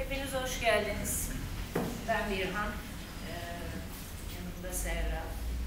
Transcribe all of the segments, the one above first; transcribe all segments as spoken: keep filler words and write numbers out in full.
Hepiniz hoş geldiniz. Ben Birhan, ee, yanımda Serra.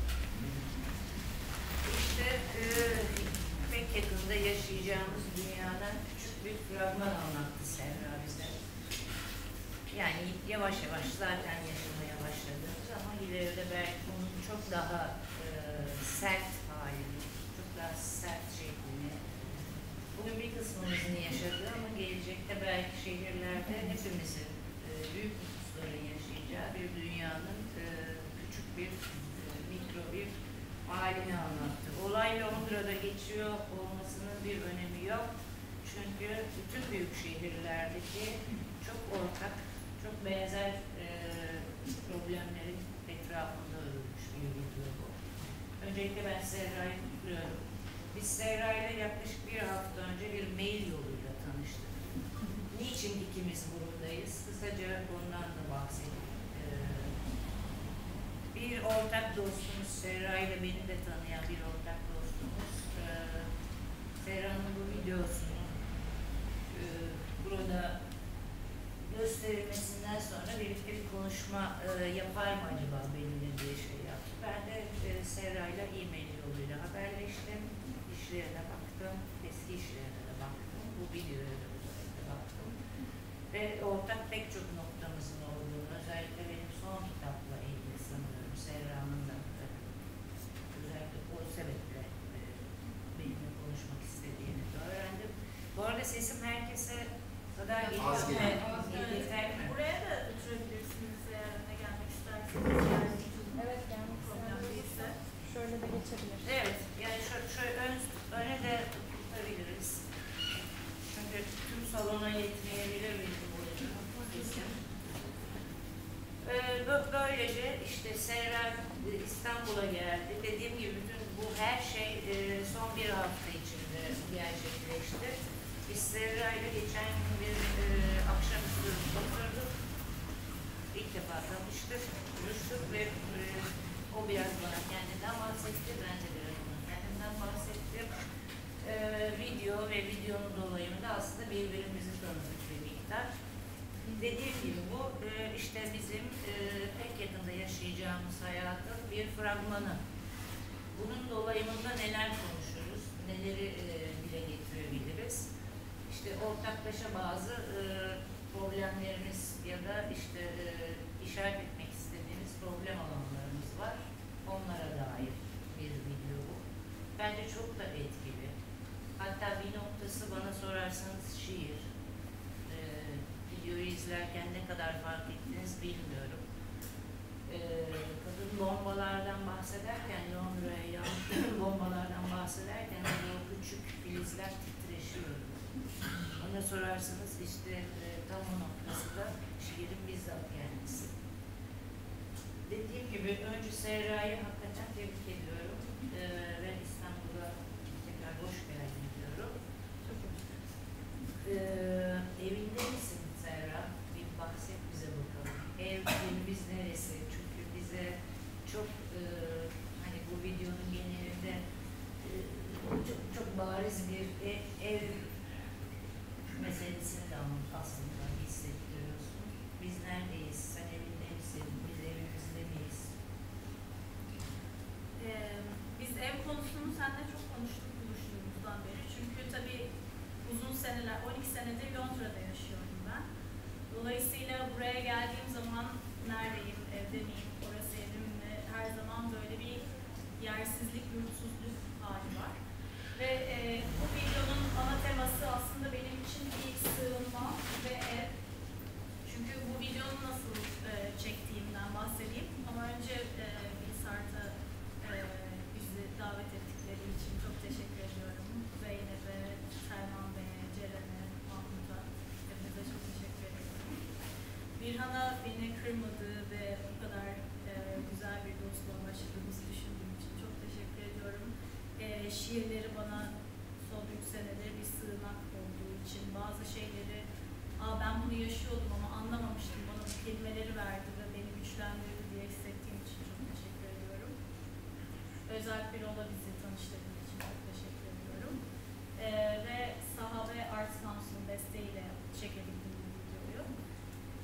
İşte e, pek yakında yaşayacağımız dünyadan küçük bir fragman anlattı Serra bize. Yani yavaş yavaş zaten yaşamaya başladığımız ama ileride belki onun çok daha e, sert halini, çok daha sert şeklini, bugün bir kısmımızın yaşadığı ama gelecekte belki şehirlerde hepimizin e, büyük nüfusların yaşayacağı bir dünyanın e, küçük bir e, mikro bir halini anlattı. Olay Londra'da geçiyor olmasının bir önemi yok. Çünkü bütün büyük şehirlerdeki çok ortak, çok benzer e, problemlerin etrafında örülmüş bir video bu. Öncelikle ben Serra'yı kutluyorum. Biz Serra ile yaklaşık bir hafta önce bir mail yoluyla tanıştık. Niçin ikimiz buradayız? Kısaca ondan da bahsedeyim. Ee, bir ortak dostumuz, Serra ile beni de tanıyan bir ortak dostumuz, ee, Serra'nın bu videosunu e, burada gösterilmesinden sonra birlikte bir konuşma e, yapar mı acaba benimle diye şey yaptı. Ben de e, Serra ile e-mail yoluyla haberleştim. İşlerine baktım, eski işlerine de baktım, bu videoya da baktım. Ve ortak pek çok noktamızın olduğunu, özellikle benim son kitapla ilgili sanıyorum, Serra'nın da özellikle o sebeple e, benimle konuşmak istediğini de öğrendim. Bu arada sesim herkese kadar geliyor. Az geliyor. Yeter mi? Buraya da oturabilirsiniz eğer önüne gelmek isterseniz. Yani Evet, gelmek problem değilse. Şöyle de geçebilir. Evet, yani şöyle, şöyle ön, öne de tutabiliriz. Çünkü tüm salona yetmeyebilir bizim boyunca. Ee, böylece işte Serra İstanbul'a geldi. Dediğim gibi bütün bu her şey e, son bir hafta içinde gerçekleşti. Biz Serra ile geçen gün bir e, akşamüstü oturduk. İlk defa tanıştık, görüştük ve e, o biraz bana kendinden bahsetti, ben de biraz bana kendimden bahsettim. Ee, video ve videonun dolayımında aslında birbirimizi tanıdık bir miktar. Dediğim gibi bu e, işte bizim e, pek yakında yaşayacağımız hayatın bir fragmanı. Bunun dolayımında neler konuşuruz, neleri e, dile getirebiliriz? İşte ortaklaşa bazı e, problemlerimiz ya da işte e, işaret etmek istediğimiz problem alanlarımız var. Onlara dair bir video bu. Bence çok da etkili. Hatta bir noktası bana sorarsanız şiir. Ee, videoyu izlerken ne kadar fark ettiniz bilmiyorum. Ee, kadın bombalardan bahsederken, Londra'ya yanlış bombalardan bahsederken o küçük filizler titreşiyor. Ona sorarsanız işte e, tam o noktası da şiirin bizzat kendisi. Dediğim gibi önce Serra'yı hakikaten tebrik ediyorum ee, ve İstanbul'a tekrar hoş geldin diyorum. Ee, evinde misin Serra? Bir bahset bize bakalım. Ev, evimiz neresi? Çünkü bize çok e, hani bu videonun genelinde e, çok çok bariz bir ev, ev meselesini de aslında hissettiriyorsun. Biz neredeyiz? Sen evinde misin? Biz evimizde miyiz? Ee, biz ev konusunu seninle çok konuştuk buluştuğumuzdan beri. Çünkü tabii uzun seneler, on iki senedir Londra'da yaşıyorum ben. Dolayısıyla buraya geldiğim zaman neredeyim, evde miyim, orası evim mi? Her zaman böyle bir yersizlik, yurtsuzluk hali var. Ve e, bu videonun ana teması aslında benim için bir sığınma ve ev. Çünkü bu videonu nasıl e, çektiğimden bahsedeyim. Ama önce e, Bilsart'a e, bizi davet ettikleri için çok teşekkür ediyorum. Zeynep'e, Selman Bey'e, Ceren'e, Mahmut'a, hepinize çok teşekkür ediyorum. Birhan'a beni kırmadığı ve bu kadar e, güzel bir dostluğa başladığımızı düşündüğüm için çok teşekkür ediyorum. E, şiirleri bana son üç senedir bir sığınak olduğu için bazı şeyleri Aa, ben bunu yaşıyordum ama anlamamıştım, bana bu kelimeleri verdi ve beni güçlendirdi diye hissettiğim için çok teşekkür ediyorum. Özel bir ola bizi tanıştırdığım için çok teşekkür ediyorum. E, ve Saha ve Arts Council'ın desteğiyle çekebildim bu videoyu. E,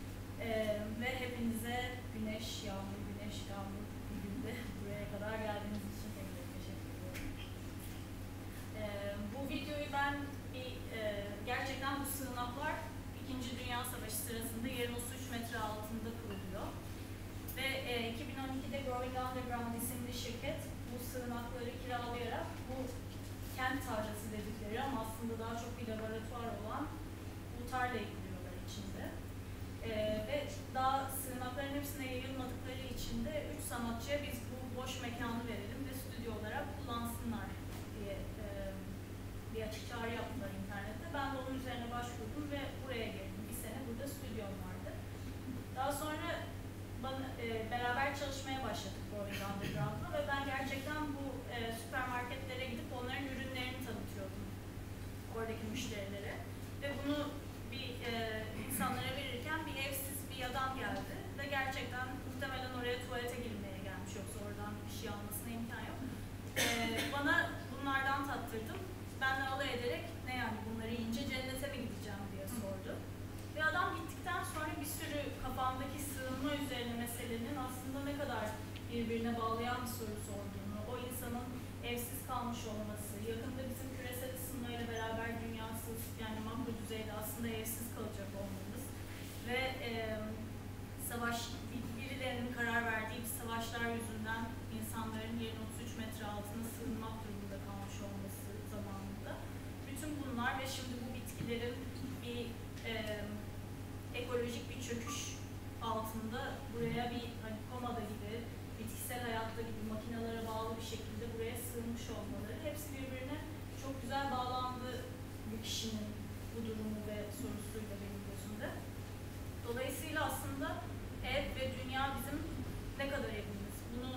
Savaşı sırasında yerin otuz üç metre altında kuruluyor. Ve e, iki bin on ikide Going Underground isimli şirket bu sığınakları kiralayarak bu kent tarlası dedikleri ama aslında daha çok bir laboratuvar olan bu tarlayı kuruyorlar içinde. E, ve daha sığınakların hepsine yayılmadıkları için de üç sanatçıya biz bu boş mekanı verelim ve stüdyo olarak kullansınlar diye e, bir açık çağrı yaptılar internette. Ben de onun üzerine başvurdum ve buraya geldim. Bir sene burada stüdyom vardı. Daha sonra bana, e, beraber çalışmaya başladık Going Underground'la ve ben gerçekten bu e, süpermarketlere gidip onların ürünlerini tanıtıyordum oradaki müşterilere. Ve bunu bir e, insanlara verirken bir evsiz bir adam geldi ve gerçekten muhtemelen oraya tuvalete girmeye gelmiş, yoksa oradan bir şey almasına imkan yok. E, bana bunlardan tattırdım. Ben de alay ederek ne yani bunları yiyince cennete mi gideceğim diye sordu. Ve adam gittikten sonra bir sürü kafamdaki sığınma üzerine meselenin aslında ne kadar birbirine bağlayan bir soru sorduğunu, o insanın evsiz kalmış olması, yakında bizim küresel ısınmayla beraber dünyasız yani makro düzeyde aslında evsiz kalacak olmamız ve e, savaş, birilerinin karar verdiği bir savaşlar yüzünden insanların yerin otuz üç metre altına sığınmak durumunda kalmış olması zamanında. Bütün bunlar ve şimdi bu bitkilerin bir e, ekolojik bir çöküş altında buraya bir hani komada gibi, bitkisel hayatta gibi makinelere bağlı bir şekilde buraya sığınmış olmaları hepsi birbirine çok güzel bağlandı bu kişinin bu durumu ve sorusuyla benim gözümde. Dolayısıyla aslında ev ve dünya bizim ne kadar evimiz? Bunu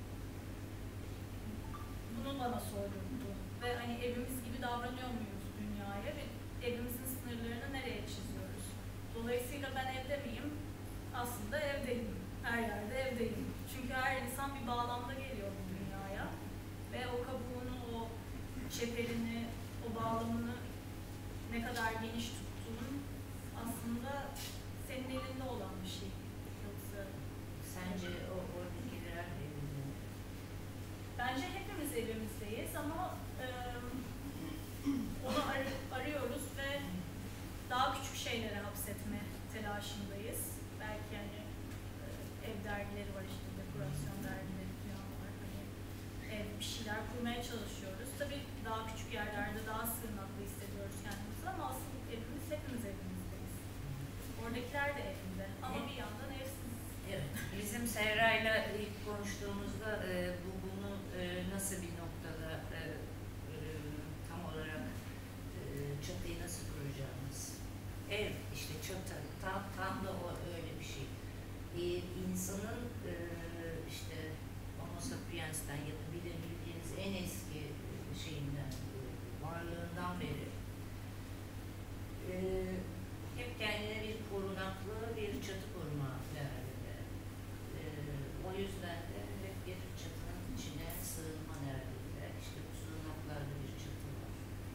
bunu bana sordurdu. Ve hani evimiz gibi davranıyor muyuz dünyaya ve evimizin sınırlarını nereye çiziyoruz? Dolayısıyla ben evde miyim? Aslında evdeyim. Her yerde evdeyim. Çünkü her insan bir bağlamda geliyor bu dünyaya. Ve o kabuğunu, o çeperini, o bağlamını ne kadar geniş tuttuğun aslında senin elinde olan bir şey. Yoksa Sence o oradakiler evinde mi? bence hepimiz evimizdeyiz ama e, onu ar- arıyoruz ve daha küçük şeylere hapsetme telaşındayız. Belki yani e, ev dergileri var, işte dekorasyon dergileri falan var. Hani ev bir şeyler kurmaya çalışıyoruz. Tabii daha küçük yerlerde daha sığınaklı hissediyoruz kendimizi ama asıl evimiz hepimiz evimizdeyiz. Oradakiler de evinde ama bir yandan evsiz. Evet, bizim Serra'yla ilk konuştuğumuzda e, bu bunu e, nasıl bir noktada e, e, tam olarak e, çatıyı nasıl kuracağımız. Ev, işte çatı, tam, tam da o öyle bir şey. E, insanın e, işte Homo sapiens'ten ya da bilebildiğimiz en eski şeyinden, e, varlığından beri e, hep kendine bir korunaklı bir çatı kurma derdinde. E, o yüzden de hep bir çatının içine sığınma derdinde. İşte bu sığınaklarda bir çatı var.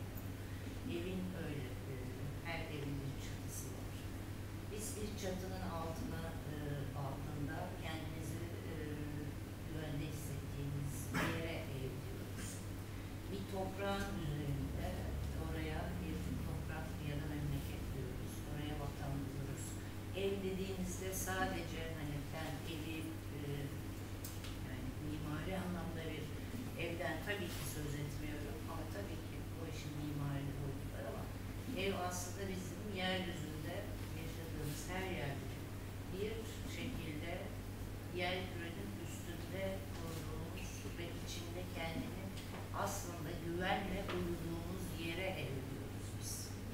Evin öyle, e, her evin bir çatısı var. Biz bir çatının altına, e, altında kendimizi e, güvende hissettiğimiz bir yere ev diyoruz. Bir toprağın üzerinde oraya bir toprak ya da memleket diyoruz. Oraya vatan diyoruz. Ev dediğimizde sadece hani ben evi e, yani mimari anlamda bir evden tabii ki söz etmiyorum ama tabii ki o işin mimari boyutu var ama ev aslında bizim yeryüzünde yaşadığımız her yerde bir şekilde yer kürenin üstünde kurduğumuz ve içinde kendini aslında güvenle uyuduğumuz yere ev diyoruz biz.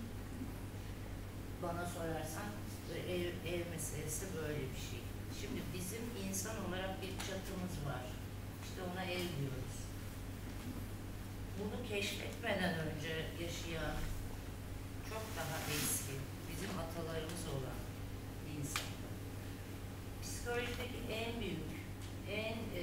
Bana sorarsan ev, ev meselesi böyle bir şey. Şimdi bizim insan olarak bir çatımız var. İşte ona ev diyoruz. Bunu keşfetmeden önce yaşayan çok daha eski, bizim atalarımız olan insanlar. Psikolojideki en büyük, en e,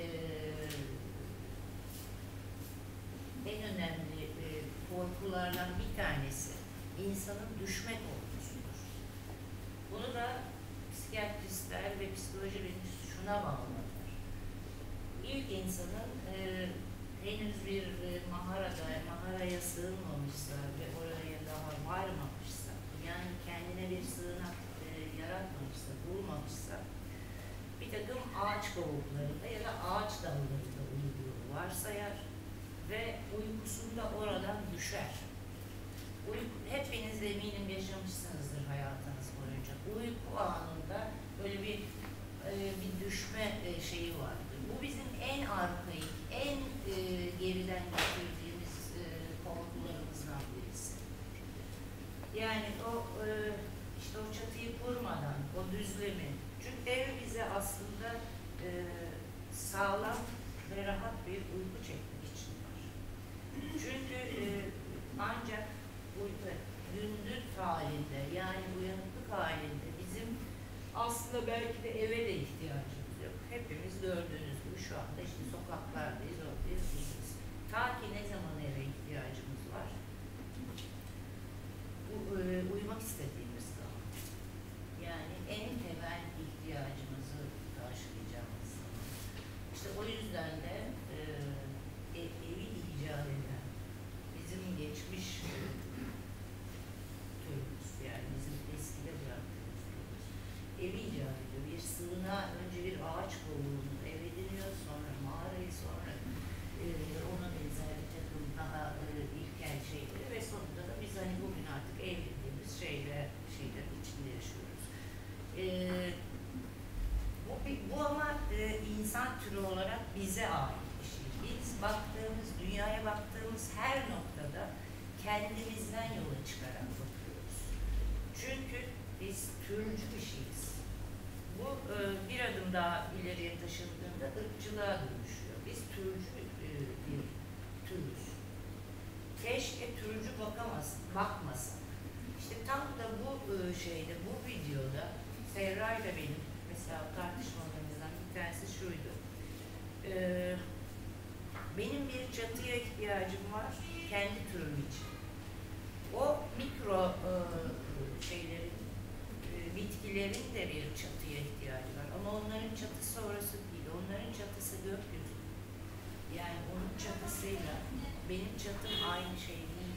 en önemli e, korkulardan bir tanesi insanın düşme korkusudur. Bunu da psikiyatristler ve psikoloji bilimcisi şuna bağlılar. İlk insanın e, henüz bir e, mağarada, mağaraya sığınmamışsa ve oraya daha varmamışsa, yani kendine bir sığınak e, yaratmamışsa, bulmamışsa bir takım ağaç kovuklarında ya da ağaç dallarında uyuduğunu varsayar ve uykusunda oradan düşer. Uyku, hepiniz eminim yaşamışsınızdır hayatınız boyunca. Uyku anında böyle bir e, bir düşme e, şeyi vardır. Bu bizim en arkaik, en e, geriden getirdiğimiz e, korkularımızdan birisi. Yani o e, işte o çatıyı kurmadan, o düzlemi. Çünkü ev bize aslında e, sağlam ve rahat bir uyku çekmek için var. Çünkü e, ancak uyku gündüz halinde, yani uyanıklık halinde bizim aslında belki de eve de ihtiyacımız yok. Hepimiz gördüğünüz gibi şu anda işte sokaklardayız, oradayız, buradayız. Ta ki ne zaman eve ihtiyacımız var? Bu, e, uyumak istediğimiz zaman. Yani en temel ihtiyacımızı karşılayacağımız zaman. İşte o yüzden de e, e- evi icat eden bizim geçmiş e, türümüz, yani bizim eskide bıraktığımız türümüz evi icat ediyor. Bir sığınağa önce bir ağaç kovuğunu ev ediniyor, sonra mağarayı, sonra e, ona benzer bir takım daha e, ilkel şeyleri ve sonunda da biz hani bugün artık ev dediğimiz şeyler, şeyler içinde yaşıyoruz. E, bu, bu ama e, insan türü olarak bize ait bir şey. Biz baktığımız, dünyaya baktığımız her noktada kendimizden yola çıkarak bakıyoruz. Çünkü biz türcü bir şeyiz. Bu e, bir adım daha ileriye taşındığında ırkçılığa dönüşüyor. Biz türcü e, bir türüz. Keşke türcü bakamaz, bakmasa. İşte tam da bu e, şeyde, bu videoda Serra ile benim mesela tartışmalarımızdan bir tanesi şuydu. E, benim bir çatıya ihtiyacım var, kendi türüm için. O mikro e, şeylerin, e, bitkilerin de bir çatıya ihtiyacı var. Ama onların çatısı orası değil. Onların çatısı gökyüzü. Yani onun çatısıyla benim çatım aynı şey değil.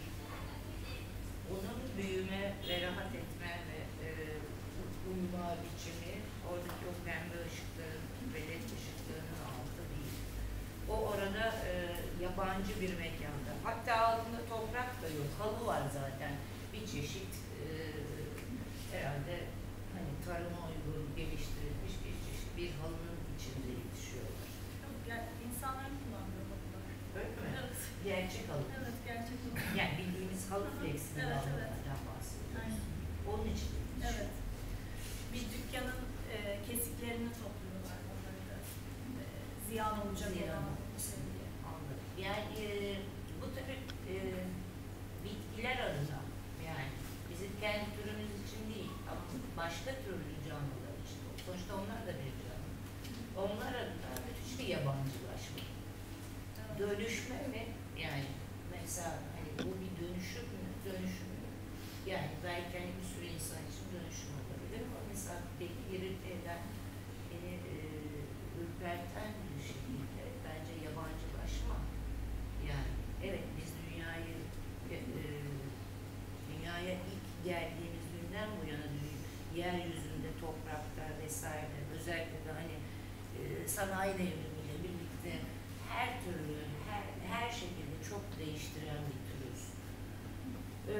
Onun büyüme ve rahat etme ve e, uyuma biçimi oradaki o pembe ışıkların ve led ışıklarının altı değil. O orada e, yabancı bir mekanda. Hatta altında toprak da yok. Halı var zaten. Bir çeşit e, herhalde hani tarıma uygun geliştirilmiş bir çeşit bir halının içinde yetişiyorlar. Yani insanların kullandığı halılar. Öyle mi? Evet. Gerçek halı. Evet, gerçek halı. Yani bildiğimiz halı fleksili Evet, halılardan bahsediyoruz. Aynen. Onun için. Evet. Bir dükkanın e, kesiklerini topluyorlar onları da. E, ziyan olacak Ziyan olan olmasın şey diye. Anladım. Yani e, bu tabii e, bitkiler adına, yani bizim kendi türümüz için değil ama başka türlü canlılar için. Sonuçta onlar da bir canlı. Onlar adına müthiş bir yabancılaşma. Evet. Dönüşme mi? Yani mesela hani bu bir dönüşüm mü? Dönüşüm mü? Yani belki hani bir sürü insan için dönüşüm olabilir ama mesela beni irite eden, beni e, ürperten bir şekilde bence yabancılaşma. Yani evet biz dünyayı e, e, dünyaya ilk geldiğimiz günden bu yana dünya, yeryüzünde, toprakta vesaire özellikle de hani e, sanayi devrimiyle birlikte her türlü, her, her şekilde çok değiştiren bir türüz. E,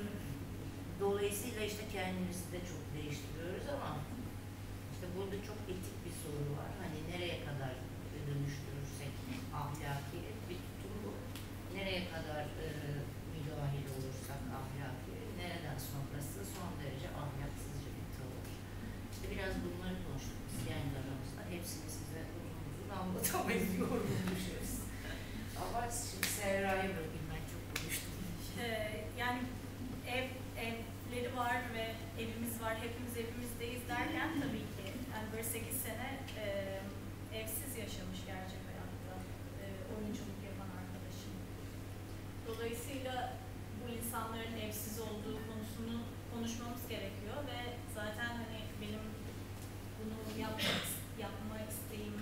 dolayısıyla işte kendimizi de çok değiştiriyoruz ama işte burada çok etik bir soru var. Hani nereye kadar dönüştürürsek ahlaki bir tutum bu. Nereye kadar e, müdahil olursak ahlaki, nereden sonrası son derece ahlaksızca bir tavır. İşte biraz bunları konuştuk biz kendi aramızda. Hepsini size uzun uzun anlatamayız, yorulmuşuz. Ama şimdi Serra'ya bakayım, ben çok konuştum. Ee, yani ev evleri var ve evimiz var, hepimiz evimizdeyiz derken tabii ki yani böyle sekiz sene e, evsiz yaşamış gerçek hayatta e, oyunculuk yapan arkadaşım. Dolayısıyla bu insanların evsiz olduğu konusunu konuşmamız gerekiyor ve zaten hani benim bunu yapmak, yapma isteğim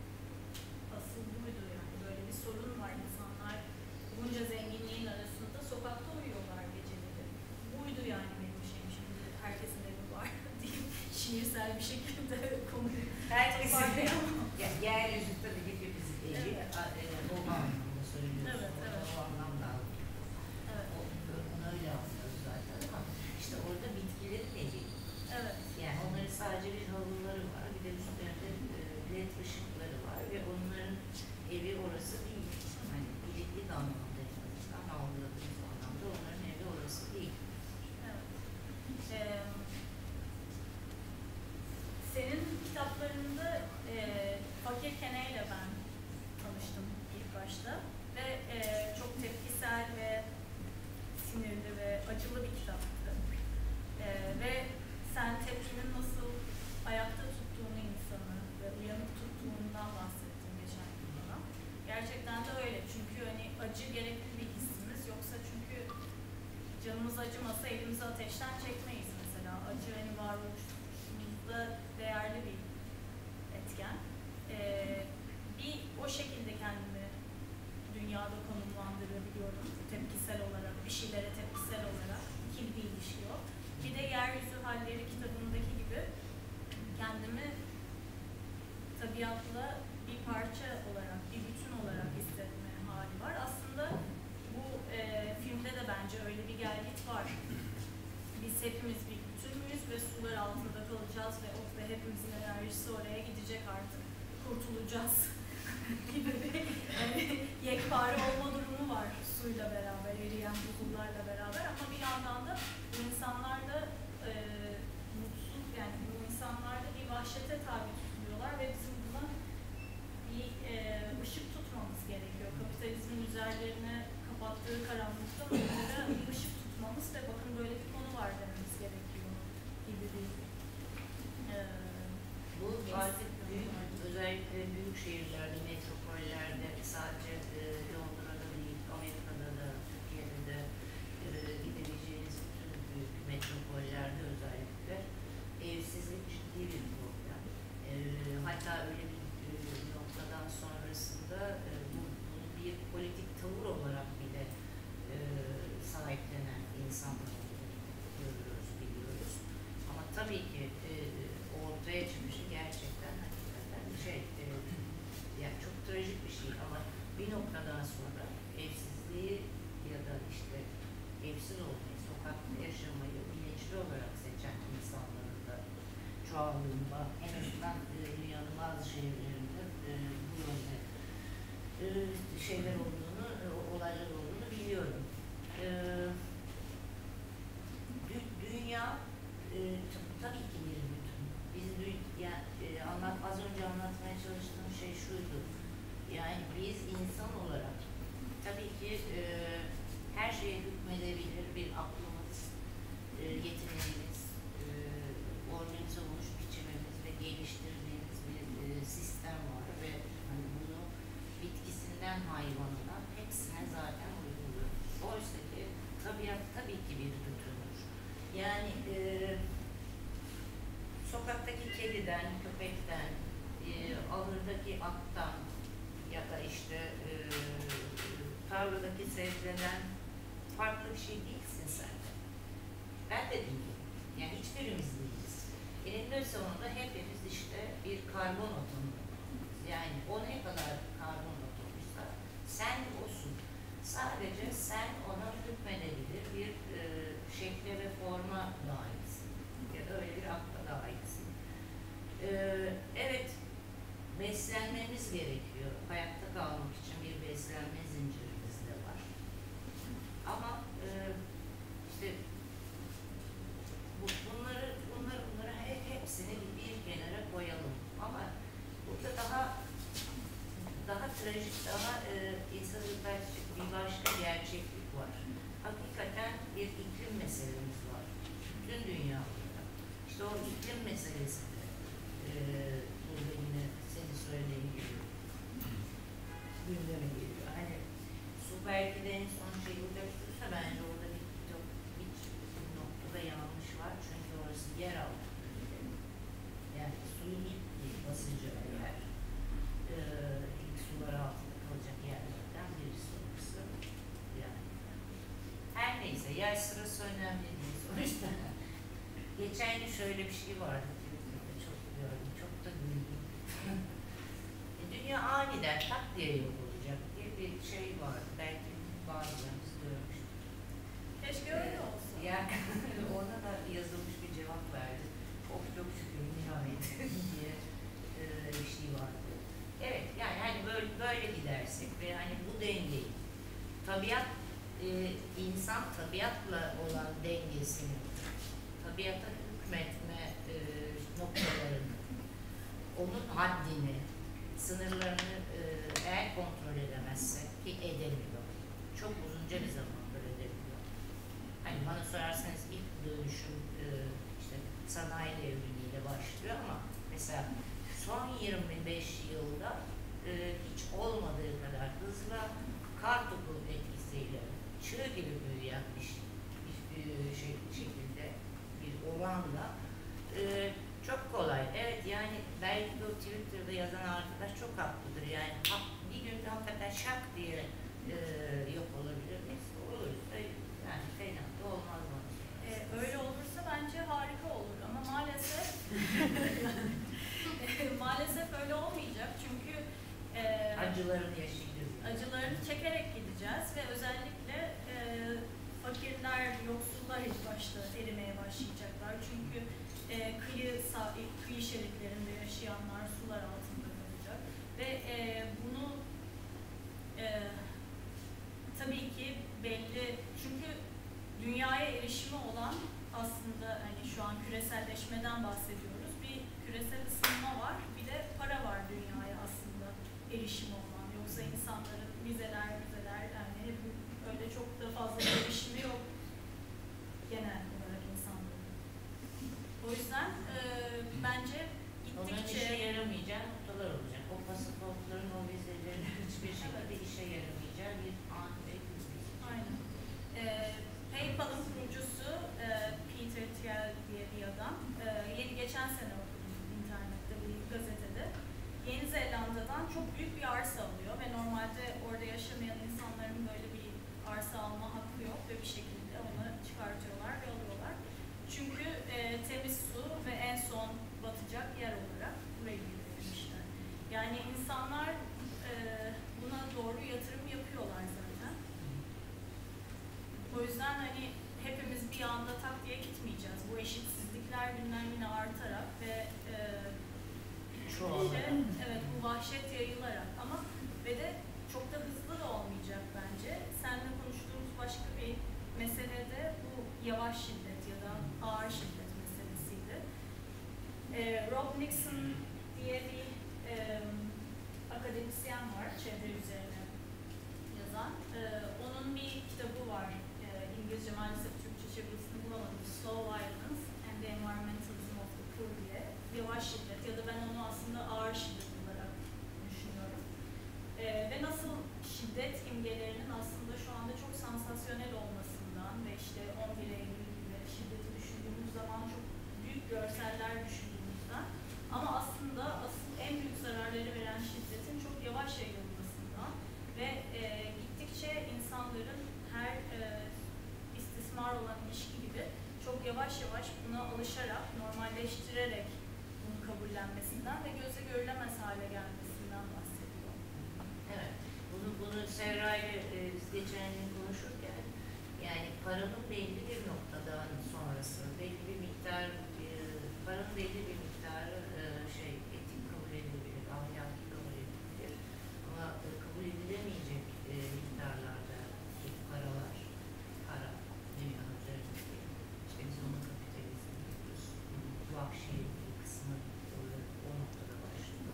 asıl buydu yani. Böyle bir sorun var, insanlar bunca zenginliğin arasında sokakta uyuyorlar geceleri. Buydu yani benim şeyim, şimdi herkesin evi var diyeyim. acılı bir kitaptı. E, ve sen tepkinin nasıl ayakta tuttuğunu insanı ve uyanık tuttuğundan bahsettin geçen gün bana. Gerçekten de öyle. Çünkü hani acı gerekli bir hissimiz. Yoksa çünkü canımız acımasa elimizi ateşten çekmeyiz mesela. Acı hani varoluşumuzda değerli bir etken. Ee, bir o şekilde kendimi dünyada konumlandırabiliyorum. Tepkisel olarak, bir şeylere tepkisel olarak. İkili bir ilişki o. Bir de Yeryüzü Halleri kitabındaki gibi kendimi tabiatla bir parça olarak, bir bütün olarak hissetme hali var. Aslında bu e, filmde de bence öyle bir gelgit var. Biz hepimiz bir bütün müyüz ve sular altında kalacağız ve o ve hepimizin enerjisi oraya gidecek artık. Kurtulacağız gibi bir yani, yekpare olma durumu var suyla beraber, eriyen buzullarla beraber ama bir yandan da bu insanlar da e, mutsuz, yani bu insanlar da bir vahşete tabi tutuluyorlar ve bizim buna bir e, ışık tutmamız gerekiyor. Kapitalizmin üzerlerine kapattığı karanlıkta onlara bir ışık tutmamız ve bakın böyle bir konu var dememiz gerekiyor gibi bir e, bu artık büyük, özellikle büyük şehirlerde, metropollerde, sadece e, Londra'da değil, Amerika'da da, Türkiye'de de e, gidebileceğiniz bütün büyük metropollerde özellikle evsizlik ciddi bir problem. E, hatta öyle bir e, noktadan sonrasında e, bu, bunu bir politik tavır olarak bile e, sahiplenen insanlar görüyoruz, biliyoruz. Ama tabii ki e, ortaya çıkışı gerçekten hakikaten şey, e, yani çok trajik bir şey ama bir noktadan sonra evsizliği ya da işte evsiz olmayı, sokakta yaşamayı bilinçli olarak seçen insanların da çoğunluğunda, en azından e, dünyanın bazı şehirlerinde e, bu yönde e, şeyler olduğunu, e, olaylar olduğunu biliyorum. E, dü dünya e, tabii ki bir bütün. Biz dünya, e, anlat, az önce anlatmaya çalıştığım şey şuydu. Yani biz insan olarak tabii ki e, her şeye hükmedebilir bir aklımız, e, yeteneğimiz, e, organize oluş biçimimiz ve geliştirdiğimiz bir e, sistem var ve hani bunu bitkisinden hayvanına hepsine zaten uyguluyoruz. Oysa ki tabiat tabii ki bir bütündür. Yani e, sokaktaki kediden, köpekten, e, ahırdaki attan ya da işte e, tarladaki sebzeden farklı bir şey değilsin sen de. Ben de değilim. Yani hiçbirimiz değiliz. Eninde sonunda hepimiz işte bir karbon atomu. Yani o ne kadar karbon atomuysa sen olsun. Sadece sen ona hükmedebilir bir e, şekle ve forma dahilsin. Ya da öyle bir akla dahilsin. E, evet, beslenmemiz gerekiyor. Hayatta kalmak için bir beslenme zincirimiz de var. Ama e, işte bu, bunları, bunları, bunları hep, hepsini bir kenara koyalım. Ama burada daha daha trajik, daha e, insanı ürpertecek bir başka gerçeklik var. Hakikaten bir iklim meselemiz var. Bütün dünyada. İşte o iklim meselesi de e, burada yine senin söylediğin gibi gündeme geliyor. Hani su belki de en son şey burada tutsa bence orada bir, çok, hiç bir noktada yanlış var. Çünkü orası yer altı. Yani suyun ilk basacağı yer. E, ilk sular altında kalacak yerlerden birisi orası. Yani her neyse, yer sırası önemli değil sonuçta. Geçen gün şöyle bir şey vardı. Çok gördüm, çok da güldüm. e, dünya aniden tak diye yok olacak diye bir şey vardı. Belki bazılarımız görmüştür. keşke öyle olsa. Yani ona da yazılmış bir cevap verdi. Çok çok şükür nihayet diye e, bir şey vardı. Evet, yani hani böyle, böyle gidersek ve hani bu dengeyi, tabiat, e, insan tabiatla olan dengesini, tabiata hükmetme e, noktalarını, onun haddini, sınırlarını e, eğer kontrol edemezsek ki edemiyor, çok uzunca bir zamandır edemiyor. Hani bana sorarsanız ilk dönüşüm e, işte sanayi devrimiyle başlıyor ama mesela son yirmi beş yılda e, hiç olmadığı kadar hızla kartopu etkisiyle çığ gibi büyüyen bir, bir, bir şey, şekilde bir oranla e, çok kolay. Evet yani belki o Twitter'da yazan arkadaş çok haklıdır. Yani ha, bir gün hakikaten şak diye e, yok olabilir. Neyse olursa yani fena da olmaz mı? Ee, öyle olursa bence harika olur ama maalesef maalesef öyle olmayacak çünkü e, Acılarını yaşayacağız. acılarını çekerek gideceğiz ve özellikle e, fakirler, yoksullar ilk başta erimeye başlayacaklar çünkü e, kıyı, kıyı şeritlerinde yaşayanlar sular altında kalacak ve e, bunu e, tabii ki belli çünkü dünyaya erişimi olan aslında hani şu an küreselleşmeden bahsediyoruz. Bir küresel ısınma var, bir de para var dünyaya aslında erişimi olan. Yoksa insanların vizeler, vizeler yani hep öyle çok da fazla erişimi yok genel olarak insanların. O yüzden e, bence Onların gittikçe... işe yaramayacağı noktalar olacak. O pasaportların, o vizelerin hiçbir şekilde Evet. işe yaramayacağı bir an ve gün. Aynen. E, PayPal'ın kurucusu e, Peter Thiel diye bir adam. E, yeni geçen sene okudum internette bir gazetede. Yeni Zelanda'dan çok büyük bir arsa alıyor ve normalde orada yaşamayan insanların böyle bir arsa alma hakkı yok ve bir şekilde onu çıkartıyorlar ve alıyorlar. Çünkü e, temiz su ve en son batacak yer olarak burayı belirlemişler. Yani insanlar e, buna doğru yatırım yapıyorlar zaten. O yüzden hani hepimiz bir anda tak diye gitmeyeceğiz. Bu eşitsizlikler günden güne artarak ve e, işte, evet bu vahşet yayılarak ama ve de çok da hızlı da olmayacak bence. Seninle konuştuğumuz başka bir mesele de bu yavaş şiddet ya da ağır şiddet meselesiydi. E, Rob Nixon diye bir e, akademisyen var çevre üzerine yazan. E, onun bir kitabı var. E, İngilizce maalesef Türkçe çevirisini bulamadım. Slow Violence and the Environmentalism of the Poor diye. Yavaş şiddet ya da ben onu aslında ağır şiddet olarak düşünüyorum. E, ve nasıl şiddet imgelerinin aslında şu anda çok sansasyonel olmasından ve işte on bir Eylül gibi şiddeti düşündüğümüz zaman çok büyük görseller düşündüğümüzden ama aslında asıl en büyük zararları veren şiddetin çok yavaş yayılmasından ve e, gittikçe insanların her e, istismar olan ilişki gibi çok yavaş yavaş buna alışarak, normalleştirerek bunu kabullenmesinden ve göze görülemez hale gelmesinden bahsediyor. Evet. Bunu, bunu Serra ile e, biz geçen gün konuşurken yani paranın belli bir noktadan sonrası belli bir miktar e, paranın belli bir miktarı e, şey etik kabul edilebilir, ahlaki kabul edilebilir ama e, kabul edilemeyecek e, miktarlarda paralar, para dünya üzerinde işte biz onu kapitalizm diyoruz. Vahşi bir kısmı o, o noktada başlıyor.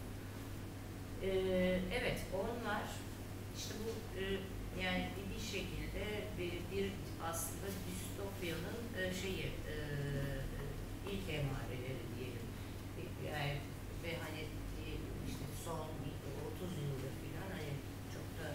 E, evet onlar işte bu e, yani bir, bir şekilde bir, bir aslında distopyanın e, şeyi e, ilk emareleri diyelim. Yani, ve hani e, işte son otuz yıldır filan hani çok da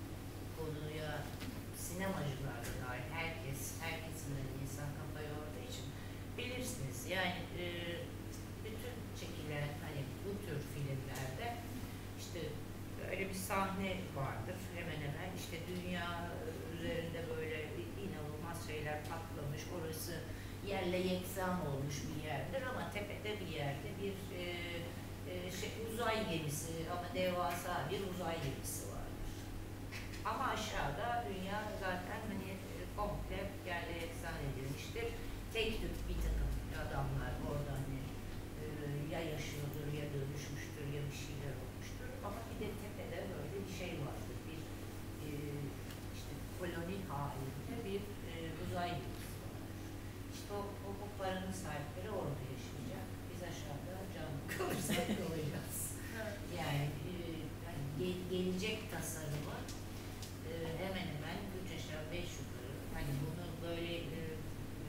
konuya sinemacılar da dahil herkes, herkesin de insan kafa yorduğu için bilirsiniz. Yani e, bütün çekilen hani bu tür filmlerde işte öyle bir sahne vardır hemen hemen işte dünya üzerinde böyle inanılmaz şeyler patlamış, orası yerle yeksan olmuş bir yerdir ama tepede bir yerde bir e, e, şey, uzay gemisi ama devasa bir uzay gemisi vardır. Ama aşağıda dünya zaten hani e, komple yerle yeksan edilmiştir. Tek tük bir takım adamlar orada hani e, ya yaşıyordur ya dönüşmüştür ya bir şeyler olmuştur ama bir de tepede böyle bir şey vardır. Bir e, işte koloni halinde bir e, uzay gemisi vardır. İşte o, o, o paranın sahipleri orada yaşayacak. Biz aşağıda canlı kalırsak kalacağız. Evet. Yani, e, yani ge- gelecek tasarımı e, hemen hemen üç aşağı beş yukarı. Hani bunu böyle e,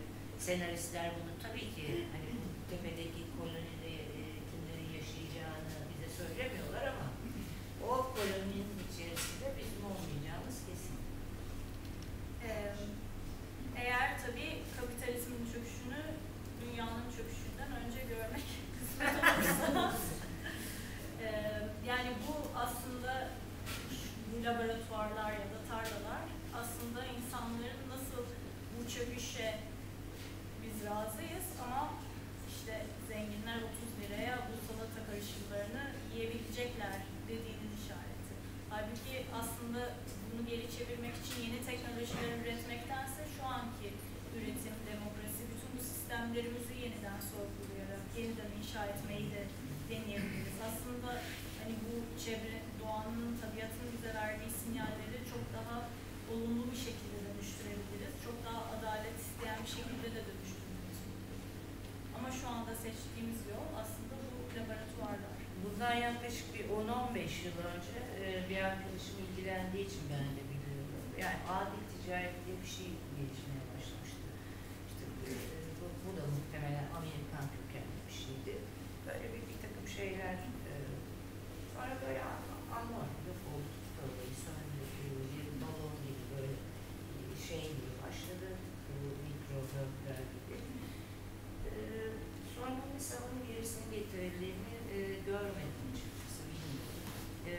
senaristler bunu tabii ki hani bu tepedeki kolonide e, kimlerin yaşayacağını bize söylemiyorlar ama o koloninin içerisinde bizim olmayacağımız kesin. Ee, eğer tabii kapitalizmin çöküşünü dünyanın çöküşünden önce görmek kısmet olursa ee, yani bu aslında bu laboratuvarlar ya da tarlalar aslında insanların nasıl bu çöküşe biz razıyız ama işte zenginler otuz liraya bu salata karışımlarını yiyebilecekler dediğinin işareti. Halbuki aslında bunu geri çevirmek için yeni teknolojiler üretmektense şu anki üretim, demokrasi, bütün bu sistemlerimizi yeniden sorgulayarak, yeniden inşa etmeyi de deneyebiliriz. Aslında hani bu çevre, doğanın, tabiatın bize verdiği sinyalleri çok daha olumlu bir şekilde dönüştürebiliriz. Çok daha adalet isteyen bir şekilde de dönüştürmemiz mümkün. Ama şu anda seçtiğimiz yol aslında bu laboratuvarlar. Bundan yaklaşık bir on on beş yıl önce e, bir arkadaşım ilgilendiği için ben de biliyorum. Yani adil ticaret diye bir şey gelişmeye başlamıştı. İşte e, bu, bu da muhtemelen Amerikan kökenli bir şeydi. Böyle bir, bir takım şeyler e, sonra böyle anlar yok oldu, böyle söndü, bir balon gibi böyle şey gibi başladı. Bu mikrobörtler gibi. E, sonra mesela onun gerisini getirildiğini e, görmedim açıkçası, bilmiyorum. E,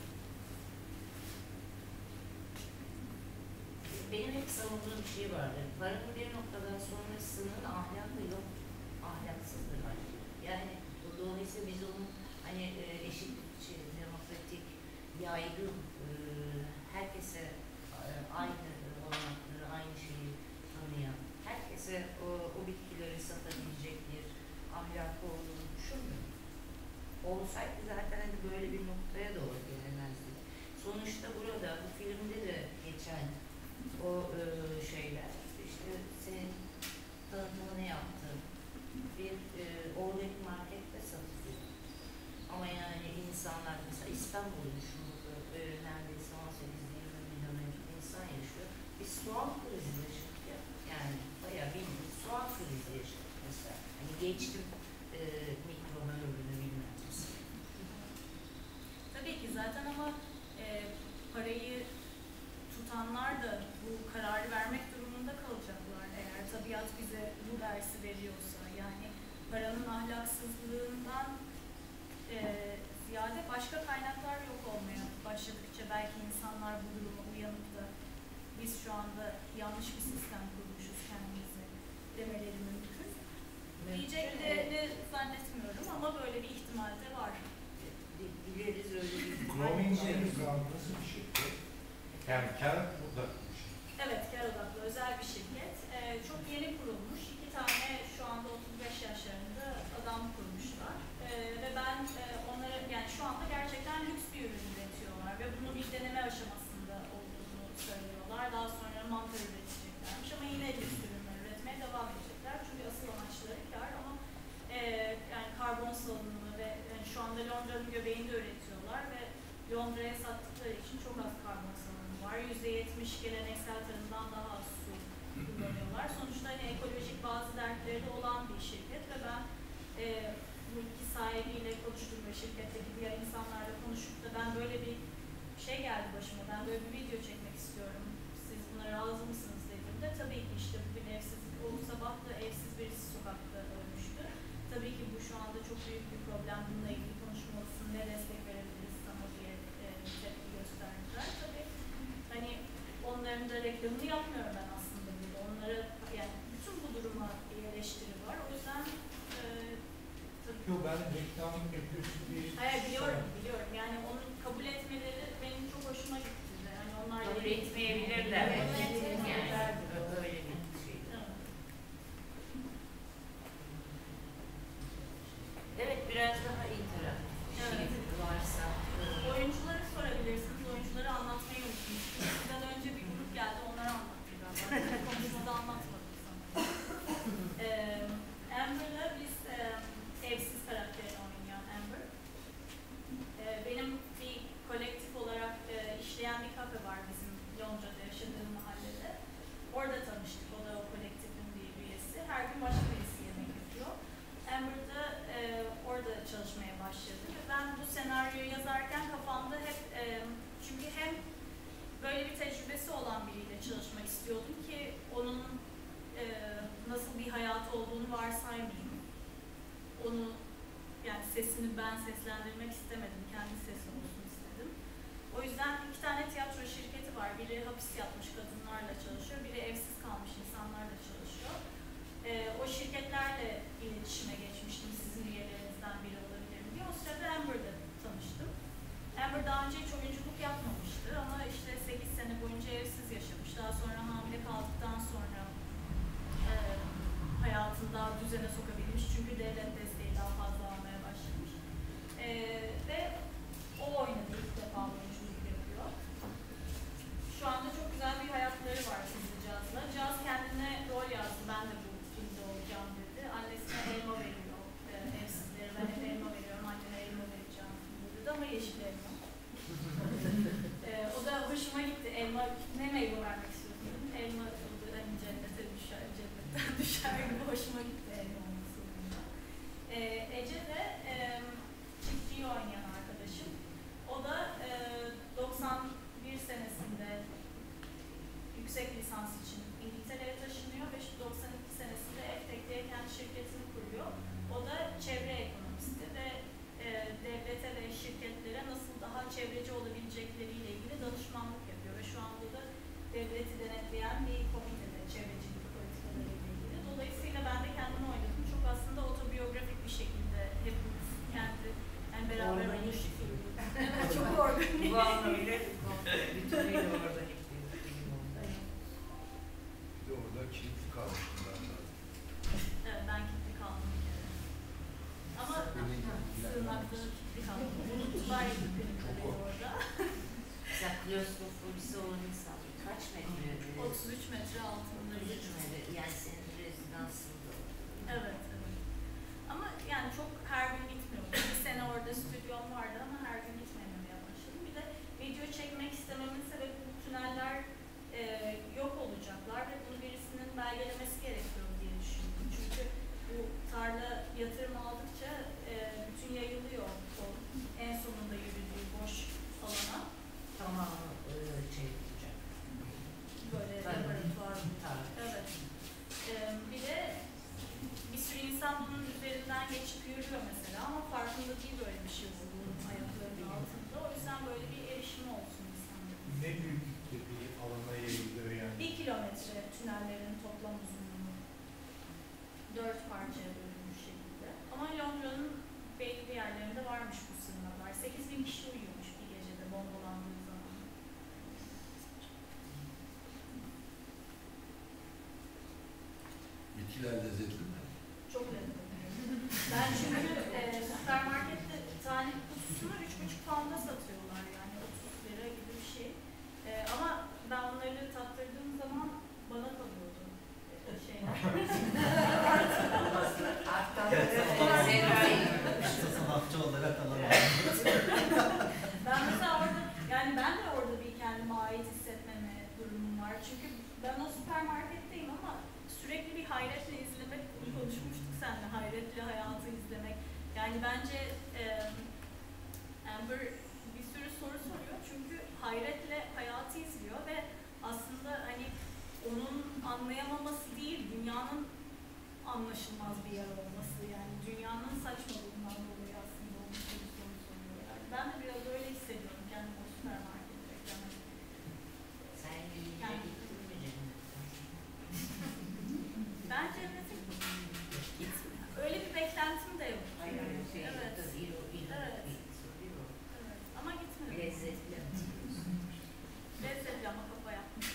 benim hep savunduğum bir şey vardır. Paranın bir noktadan sonrasının ahlakı yok. Ahlaksızdır bence. Yani dolayısıyla biz onun hani e, eşitlikçi, demokratik, yaygın, e, herkese e, aynı olanakları, aynı şeyi tanıyan, herkese o, o bitkileri satabilecek bir ahlakı olduğunu düşünmüyorum. Olsaydı zaten hani böyle bir noktaya doğru gelemezdi. Sonuçta burada, bu filmde de geçen o e, şeyler, işte senin tanıtımını yaptığın bir e, organik markette satılıyor. Ama yani insanlar, mesela İstanbul'un şu e, neredeyse on sekiz yirmi milyon insan yaşıyor. Biz soğan krizi yaşadık ya, yani bayağı bildiğin soğan krizi yaşadık mesela. Hani geçtim e, mikrohörlüğünü bilmem mesela. Tabii ki zaten ama e, parayı tutanlar da bu kararı vermek durumunda kalacaklar eğer tabiat bize bu dersi veriyorsa. Yani paranın ahlaksızlığından e, ziyade başka kaynaklar yok olmaya başladıkça belki insanlar bu duruma uyanıp da biz şu anda yanlış bir sistem kurmuşuz kendimize demeleri mümkün. Diyeceklerini zannetmiyorum ama böyle bir ihtimal de var. Dileriz öyle bir Growing Underground nasıl bir şirket? Yani kar odaklı bir şirket. Evet, kar odaklı özel bir şirket. Ee, çok yeni kurulmuş. İki tane şu anda otuz beş yaşlarında adam kurmuşlar. Ee, ve ben e, onları, yani şu anda gerçekten lüks bir ürün üretiyorlar ve bunu bir deneme aşamasında olduğunu söylüyorlar. Daha sonra mantar üreteceklermiş ama yine lüks ürünler üretmeye devam edecekler. Çünkü asıl amaçları kar ama e, yani karbon salınımı ve yani şu anda Londra'nın göbeğinde üretiyorlar ve Londra'ya sattıkları için çok az karbon salınımı var. yüzde yetmiş geleneksel tarımdan daha az su kullanıyorlar. Sonuçta hani ekolojik bazı dertleri de olan bir şirket ve ben e, bu iki sahibiyle konuştum ve şirketteki diğer insanlarla konuşup da ben böyle bir şey geldi başıma, ben böyle bir video çekmek istiyorum. Siz buna razı mısınız dediğimde tabii ki işte bugün evsizlik, o sabah da evsiz birisi sokakta ölmüştü. Tabii ki bu şu anda çok büyük bir problem. Bununla ilgili konuşmalısın, ne destek verebiliriz sana diye e, tepki gösterdiler. Tabii hani onların da reklamını yapmıyorum ben aslında burada. Onlara yani bütün bu duruma bir eleştiri var. O yüzden e, tabii. Yok ben reklam yapıyorsun diye. Hayır biliyorum, biliyorum. Yani onu kabul etmeleri benim çok hoşuma gitti. Yani onlar kabul etmeyebilirler. Yani öyle bir şey. Evet, biraz daha interaktif bir şey Evet. varsa. Oyuncuları sorabilirsiniz. Oyuncuları anlatmayı unutmuştum. Sizden önce bir grup geldi, onları anlattım ben. Konuşmada anlatmadım sanırım. ee, Amber'la biz e, evsiz karakterini oynayan Amber. Ee, benim bir kolektif olarak e, işleyen bir kafe var bizim Londra'da yaşadığım mahalle. sesini ben seslendirmek istemedim. Kendi sesi olsun istedim. O yüzden iki tane tiyatro şirketi var. Biri hapis yatmış kadınlarla çalışıyor. Biri evsiz kalmış insanlarla çalışıyor. Ee, o şirketlerle iletişime geçmiştim. Sizin üyelerinizden biri olabilir mi diye. O sırada Amber'da tanıştım. Amber daha önce hiç oyunculuk yapmamıştı ama işte sekiz sene boyunca evsiz yaşamış. Daha sonra hamile kaldıktan sonra e, hayatını daha düzene sokabilmiş. Çünkü devlet desteği daha fazla almaya başlamış. E, ve o oynadı, ilk defa oyunculuk yapıyor. Şu anda çok güzel bir hayatları var Kızılcaz'la. Caz kendine rol yazdı. Ben de bu filmde olacağım dedi. Annesine elma veriyor. E, evsizlere ben hep elma veriyorum. Annene elma vereceğim dedi ama yeşil elma. e, o da hoşuma gitti. Elma, ne meyve vermek istiyorsun dedim. Elma oldu. Hani cennete düşer, cennetten düşer gibi hoşuma gitti elma olması. E, Ece de e, çiftçiyi oynayan arkadaşım. O da e, doksan bir senesinde yüksek lisans için İngiltere'ye taşınıyor ve doksan iki senesinde Eftek diye kendi şirketini kuruyor. O da çevre ekonomisti ve e, devlete ve şirketlere nasıl daha çevreci olabilecekleriyle ilgili danışmanlık yapıyor ve şu anda da devleti denetleyen bir komitede çevrecilik politikalarıyla ilgili. Dolayısıyla ben de kendimi oynadım. Çok aslında otobiyografik bir şekilde hepimiz kendi yani beraber olmuş film. Evet, çok organik. Bu anlamıyla bütünüyle organik bir film oldu. Bir de orada kilitli kalmıştım ben de. Evet, ben kilitli kaldım bir kere. Ama sığınakta kilitli kaldım. Unuttular yedikleri orada. Mesela klostrofobisi olan insan kaç metre? otuz üç metre altında. otuz üç metre, yani senin rezidansında. Evet, evet. Ama yani çok her gün gitmiyordum. Bir sene orada stüdyom vardı ama her gün gitmemeye başladım. Bir de video çekmek istememin sebebi bu tüneller e, yok olacaklar ve bunu birisinin belgelemesi gerekiyor diye düşündüm. Çünkü bu tarla yatırım aldıkça e, bütün yayılıyor o en sonunda yürüdüğü boş alana. Tamamı e, şey olacak. Böyle Tabii. laboratuvar. Tabii. Evet. E, bir de bir sürü insan bunun üzerinden geçip yürüyor mesela ama farkında değil böyle bir şey olduğunun ayaklarının altında. O yüzden böyle bir erişim olsun insanların. Ne büyüklükte bir alana yayılıyor yani. Bir kilometre tünellerin toplam uzunluğu. Dört parçaya bölünmüş şekilde. Ama Londra'nın belli bir yerlerinde varmış bu sığınaklar. sekiz bin kişi uyuyormuş bir gecede bombalandığı zaman. Bitkiler lezzetli mi? Çok lezzetli. Ben çünkü e, süpermarkette tane kutusunu üç buçuk pound'a satıyorlar yani otuz lira gibi bir şey. E, ama ben onları tattırdığım zaman bana kalıyordu. E, şeyler. Arttan Serra'yı Sanatçı olarak alalım. Ben mesela orada, yani ben de orada bir kendime ait hissetmeme durumum var. Çünkü ben o süpermarketteyim ama sürekli bir hayretle izlemek, bunu konuşmuştuk seninle, hayretle hayatı izlemek. Yani bence e, Amber bir sürü soru soruyor çünkü hayretle hayatı izliyor ve aslında hani onun anlayamaması değil, dünyanın anlaşılmaz bir yer olması yani dünyanın saçmalığından dolayı aslında onun bir soru soruyor. Yani ben de biraz öyle hissediyorum kendimi o süpermarkette. Yani. sen yiyince gittin mi cennetten? Ben cennete öyle bir beklentim de yok. Hayır, hayır, şey, Evet. tabii, il o, il o, Evet. il o. Evet. Ama gitmedim. Lezzetli. Lezzetli ama kafa yapmış.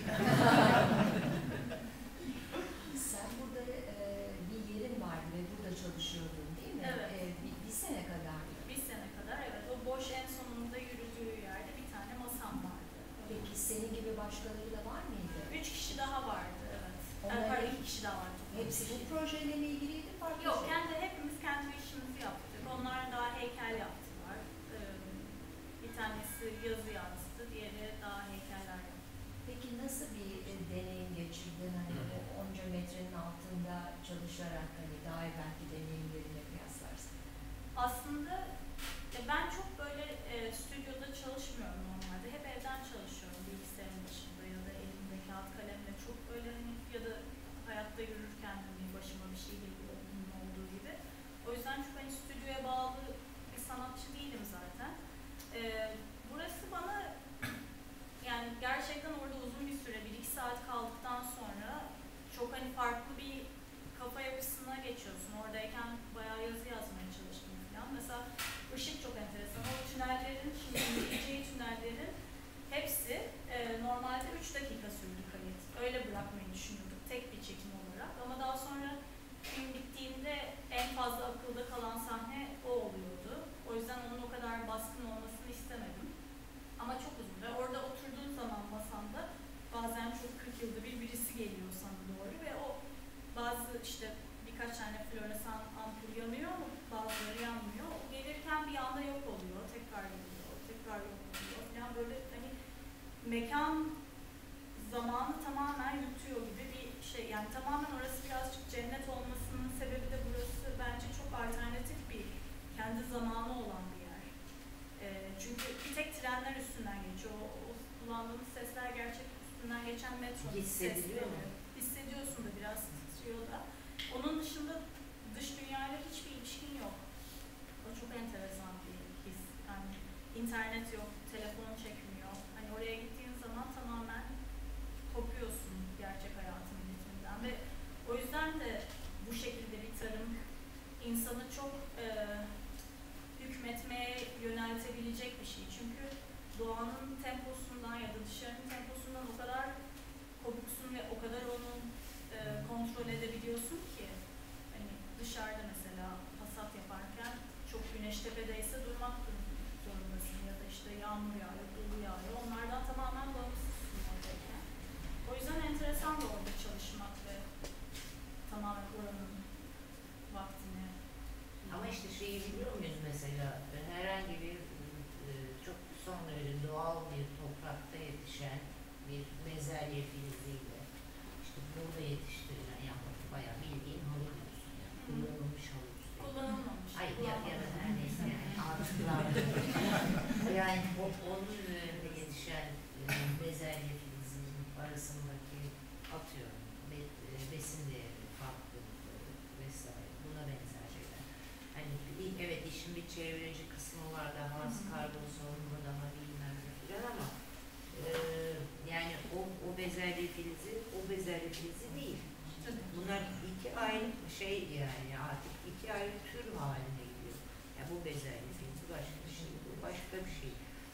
Sen burada e, bir yerin vardı ve burada çalışıyordun değil mi? Evet. E, bir, bir sene kadar mı? Bir sene kadar evet. O boş en sonunda yürüdüğü yerde bir tane masam vardı. Peki senin gibi başkaları da var mıydı? Üç kişi daha vardı evet. Onlar Yani, pardon, hep- iki kişi daha vardı. Hepsi bu Kişi. projeyle mi ilgiliydi farklı Yok, şey? kendi hepimiz kendi işimizi yaptık. Onlar daha heykel yaptılar. Ee, bir tanesi yazı yazdı, diğeri daha heykeller yaptı. Peki nasıl bir e, deneyim geçirdin hani o onca metrenin altında çalışarak hani daha evvelki deneyimlerine kıyaslarsın? Aslında ya ben çok böyle e, stüdyoda çalışmıyorum normalde. Hep evden çalışıyorum bilgisayarın başında ya da elimde kağıt kalemle çok böyle hani ya da hayatta yürürken hani başıma bir şey geliyor bunun olduğu gibi. O yüzden çok hani stüdyoya bağlı farklı bir kafa yapısına geçiyorsun. Oradayken bayağı yazı yazmaya çalıştım falan. Mesela ışık çok enteresan. O tünellerin, şimdi inceleyeceği tünellerin hepsi e, normalde üç dakika sürdü kayıt. Öyle bırakmayı düşünüyorduk tek bir çekim olarak. Ama daha sonra film bittiğinde en fazla akılda kalan sahne o oluyordu. O yüzden onun o kadar baskın olmasını istemedim. Ama çok uzun. Ve orada oturduğun zaman masanda bazen çok kırk yılda bir birisi geliyor sana doğru ve o bazı işte birkaç tane floresan ampul yanıyor ama bazıları yanmıyor. O gelirken bir anda yok oluyor, tekrar geliyor, tekrar yok oluyor falan böyle hani mekan zamanı tamamen yutuyor gibi bir şey. Yani tamamen orası birazcık cennet olmasının sebebi de burası bence çok alternatif bir kendi zamanı olan bir yer. Ee, çünkü bir tek trenler üstünden geçiyor. O, o kullandığımız sesler gerçek üstünden geçen metro Hissediliyor mu? sesleri. Hissediyorsun da biraz titriyor da. Onun dışında dış dünyayla hiçbir ilişkin yok. O çok enteresan bir his. Yani internet yok, telefon çekmiyor. Hani oraya gittiğin zaman tamamen kopuyorsun gerçek hayatın ritminden ve o yüzden de bu şekilde bir tarım insanı çok e, hükmetmeye yöneltebilecek bir şey. Çünkü doğanın temposundan ya da dışarının temposundan o kadar kopuksun ve o kadar onu e, kontrol edebiliyorsun ki hani dışarıda mesela hasat yaparken çok güneş tepedeyse durmak zorundasın ya da işte yağmur yağıyor, dolu yağıyor. Onlardan tamamen bağımsızsın oradayken. O yüzden enteresan da orada çalışmak ve tamamen oranın vaktini. Ama işte şeyi biliyor muyuz mesela herhangi bir e, çok son derece doğal bir toprakta yetişen bir bezelye filiziyle işte burada yetiştirilen yani bayağı bildiğin halı diyorsun yani kullanılmış halı üstüne. Kullanılmamış. Ay ya, ya da her neyse yani artıklandı. Yani o, onun üzerinde yetişen e, bezelye filizinin arasındaki atıyorum be, e, besin değeri, farklılıkları vesaire buna benzer şeyler. Hani ilk evet işin bir çevreci kısmı var daha az karbon salınımı daha bilmem ne falan ama e, yani o, o bezelye filizi o bezelye filizi değil. Bunlar iki ayrı şey yani artık iki ayrı tür haline geliyor. Yani bu bezelye filizi başka bir şey, bu başka bir şey.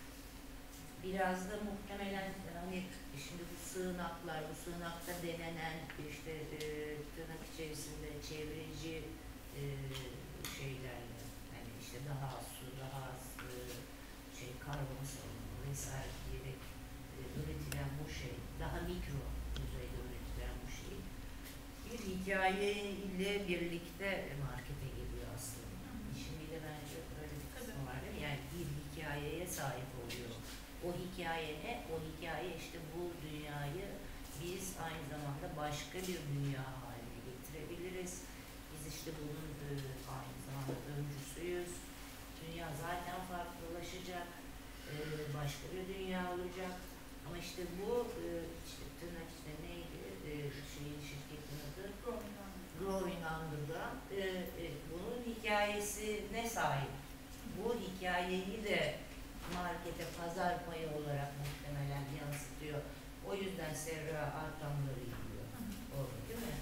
Biraz da muhtemelen hani şimdi bu sığınaklar, bu sığınakta denenen işte e, tırnak içerisinde çevreci e, şeylerle hani işte daha az su, daha az e, şey karbon salınımı vesaire diyerek e, üretilen bu şey, daha mikro düzeyde üretilen bu şey bir hikaye ile birlikte markete geliyor aslında. Şimdi de bence öyle bir kısmı var değil mi? Yani bir hikayeye sahip oluyor. O hikaye ne? O hikaye işte bu dünyayı biz aynı zamanda başka bir dünya haline getirebiliriz. Biz işte bunun e, aynı zamanda öncüsüyüz. Dünya zaten farklılaşacak. E, başka bir dünya olacak. Ama işte bu e, işte tırnak işte neydi? E, şeyin şirketin adı? Growing Under'da e, e, bunun hikayesine sahip. Bu hikayeyi de markete pazar payı olarak muhtemelen yansıtıyor. O yüzden Serra arkamları yiyor. Oldu değil mi?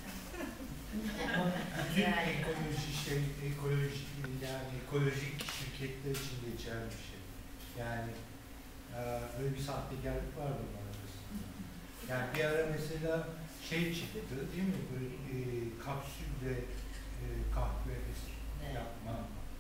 Bütün Yani. ekoloji şey, ekolojik yani ekolojik şirketler için geçerli bir şey. Yani e, öyle bir sahtekarlık vardı bunun arasında. Yani bir ara mesela şey çıktı değil mi? Böyle e, kapsülle e, kahve Evet. yapma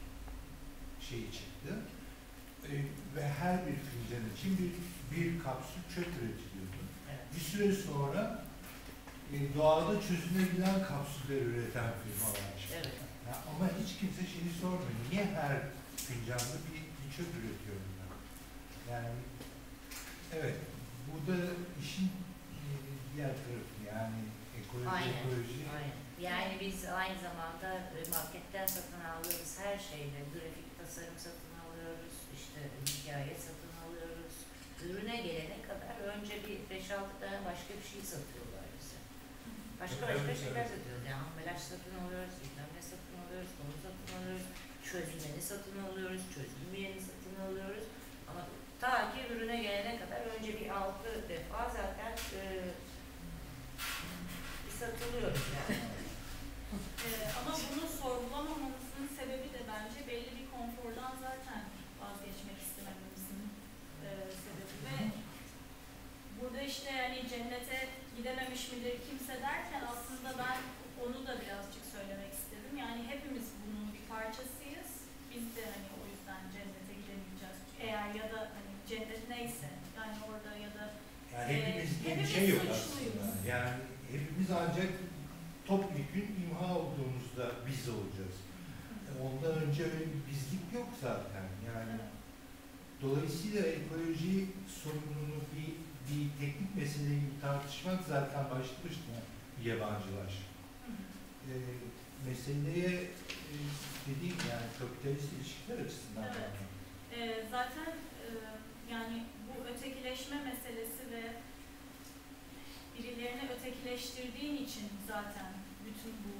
şeyi çıktı. E, ve her bir fincan için bir, bir kapsül çöp üretiliyordu. Evet. Bir süre sonra e, doğada çözünebilen kapsüller üreten firmalar çıktı. Evet. Ya, ama hiç kimse şeyi sormuyor. Niye her fincanda bir, bir çöp üretiyor bunlar? Yani evet, burada işin e, diğer tarafı yani ekoloji, Aynen, ekoloji. aynen. Yani biz aynı zamanda e, marketten satın aldığımız her şeyle grafik tasarım satın alıyoruz, işte hikaye satın alıyoruz. Ürüne gelene kadar önce bir beş altı tane başka bir şey satıyorlar bize. Başka başka Evet, şeyler evet. satıyoruz. Yani ambalaj satın alıyoruz, bilmem ne satın alıyoruz, onu satın alıyoruz, çözümeni satın alıyoruz, çözülmeyeni satın alıyoruz. Ama ta ki ürüne gelene kadar önce bir altı defa zaten e, bir katılıyorum yani. Ee, ama bunu sorgulamamamızın sebebi de bence belli bir konfordan zaten vazgeçmek istemememizin e, sebebi ve burada işte yani cennete gidememiş midir kimse derken aslında ben onu da birazcık söylemek istedim. Yani hepimiz bunun bir parçasıyız. Biz de hani o yüzden cennete gidemeyeceğiz. Eğer ya da hani cennet neyse yani orada ya da Yani Ee, hepimiz diye bir hepimiz şey yok suçluyuz. aslında. Yani hepimiz ancak topyekün imha olduğumuzda biz olacağız. Ondan önce öyle bir bizlik yok zaten. Yani dolayısıyla ekoloji sorununu bir, bir teknik mesele gibi tartışmak zaten başlamıştı yabancılar. Ee, meseleye e, dediğim yani kapitalist ilişkiler açısından. Evet. bakmak. Ee, zaten e, yani bu ötekileşme meselesi ve birilerini ötekileştirdiğin için zaten bütün bu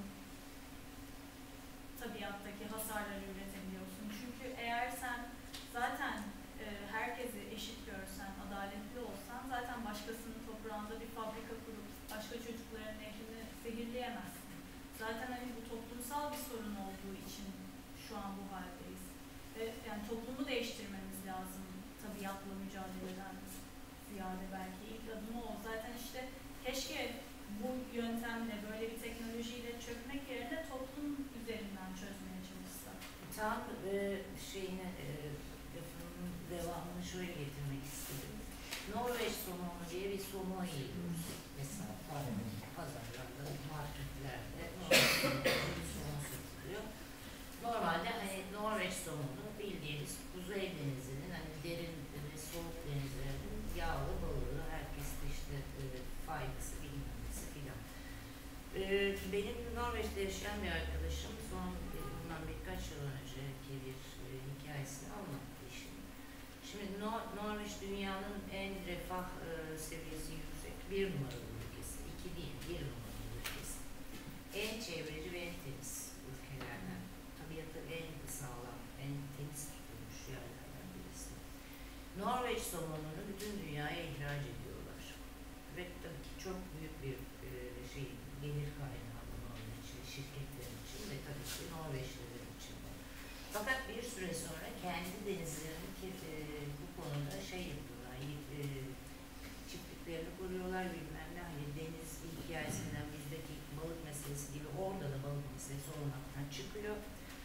tabiattaki hasarları üretebiliyorsun. Çünkü eğer sen zaten e, herkesi eşit görsen, adaletli olsan zaten başkasının toprağında bir fabrika kurup başka çocukların nehrini zehirleyemezsin. Zaten hani bu toplumsal bir sorun olduğu için şu an bu haldeyiz. Ve yani toplumu değiştirmemiz lazım tabiatla mücadeleden ziyade belki ilk adımı o. Zaten işte keşke bu yöntemle böyle bir teknolojiyle çökmek yerine toplum üzerinden çözmeye çalışsak. Tam e, şeyine e, lafının devamını şöyle getirmek istedim. Norveç somonu diye bir somon yiyoruz. Mesela pazarlarda, marketlerde Norveç somon satılıyor. Normalde hani Norveç somonu bildiğiniz Kuzey Denizi'nin hani derin ve soğuk denizlerinin yağlı balığı, herkes de işte e, faydası bilmem nesi filan. E, benim Norveç'te yaşayan bir arkadaşım son bundan birkaç yıl önceki bir e, hikayesini anlattı işin. Şimdi Nor Norveç dünyanın en refah e, seviyesi yüksek bir numaralı ülkesi, iki değil bir numaralı ülkesi. En çevreci ve en temiz ülkelerden, tabiatı en sağlam, en temiz tutulmuş yerlerden birisi. Norveç somonunu bütün dünyaya ihraç ediyorlar. Ve tabii ki çok büyük bir e, şey, gelir kaynağı bu Norveç şirketler için ve tabii ki Norveçliler için de. Fakat bir süre sonra kendi denizlerini ki, e, bu konuda şey yapıyorlar, e, çiftliklerini kuruyorlar bilmem ne, hani deniz hikayesinden bizdeki balık meselesi gibi orada da balık meselesi olmaktan çıkıyor.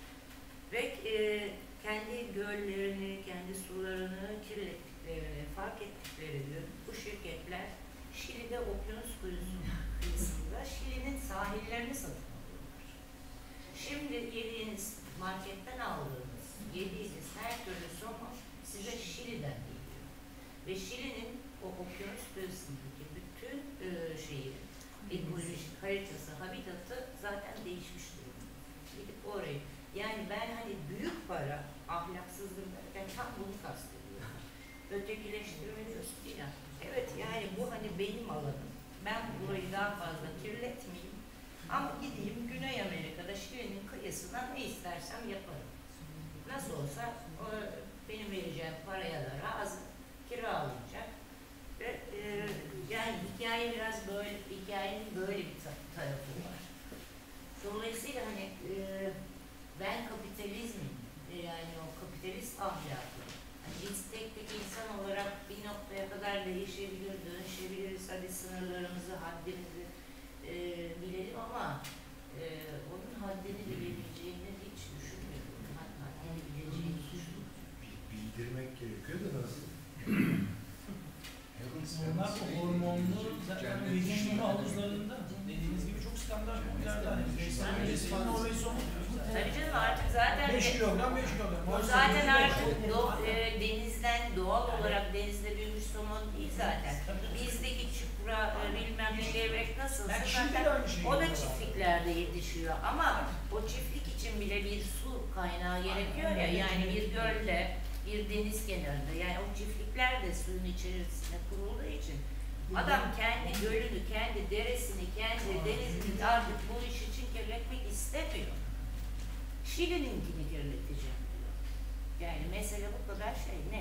Ve e, kendi göllerini, kendi sularını kirlettiklerini fark ettikleri gün bu şirketler Şili'de okyanus kıyısında Şili'nin sahillerini satın alıyorlar. Şimdi yediğiniz marketten aldığınız, yediğiniz her türlü somon size Şili'den geliyor. Ve Şili'nin o okyanus kıyısındaki bütün e, şeyi, ekolojik haritası, habitatı zaten değişmiş durumda. Gidip orayı, yani ben hani büyük para, ahlaksızlık derken tam bunu kastediyorum. Ötekileştirme diyorsun ya. Evet yani bu hani benim alanım. Ben burayı daha fazla kirletmeyeyim. Ama gideyim Güney Amerika'da Şili'nin kıyısından ne istersem yaparım. Nasıl olsa o, benim vereceğim paraya da razı, kiralayacak. Ve e, yani hikaye biraz böyle, hikayenin böyle bir tarafı var. Dolayısıyla hani e, ben kapitalizmin, e, yani o kapitalist ahlakı, hani biz tek tek insan olarak bir noktaya kadar değişebilir, dönüşebiliriz, hadi sınırlarımızı, haddimizi e, bilelim ama e, onun haddini bilebileceğini hiç düşünmüyorum. Haddini bileceğini düşünmüyorum. Bildirmek gerekiyor da nasıl? Onlar o hormonlu zaten yetiştirme havuzlarında dediğiniz gibi çok standart boyutlarda. Hani Beşiktaş öncesinin Norveç somonu diyoruz zaten. Tabii canım artık zaten beş kilogram beş kilogram. o zaten artık do, e, denizden doğal olarak denizde büyümüş somon değil zaten. Bizdeki çupra e, bilmem ne levrek nasılsa Yani şimdi de zaten aynı şey o da yapıyorlar. çiftliklerde yetişiyor ama o çiftlik için bile bir su kaynağı gerekiyor ya, yani bir gölde, bir deniz kenarında, yani o çiftlikler de suyun içerisine kurulduğu için adam kendi gölünü, kendi deresini, kendi denizini artık bu iş için kirletmek istemiyor. Şili'ninkini kirleteceğim diyor. Yani mesele bu kadar şey ne?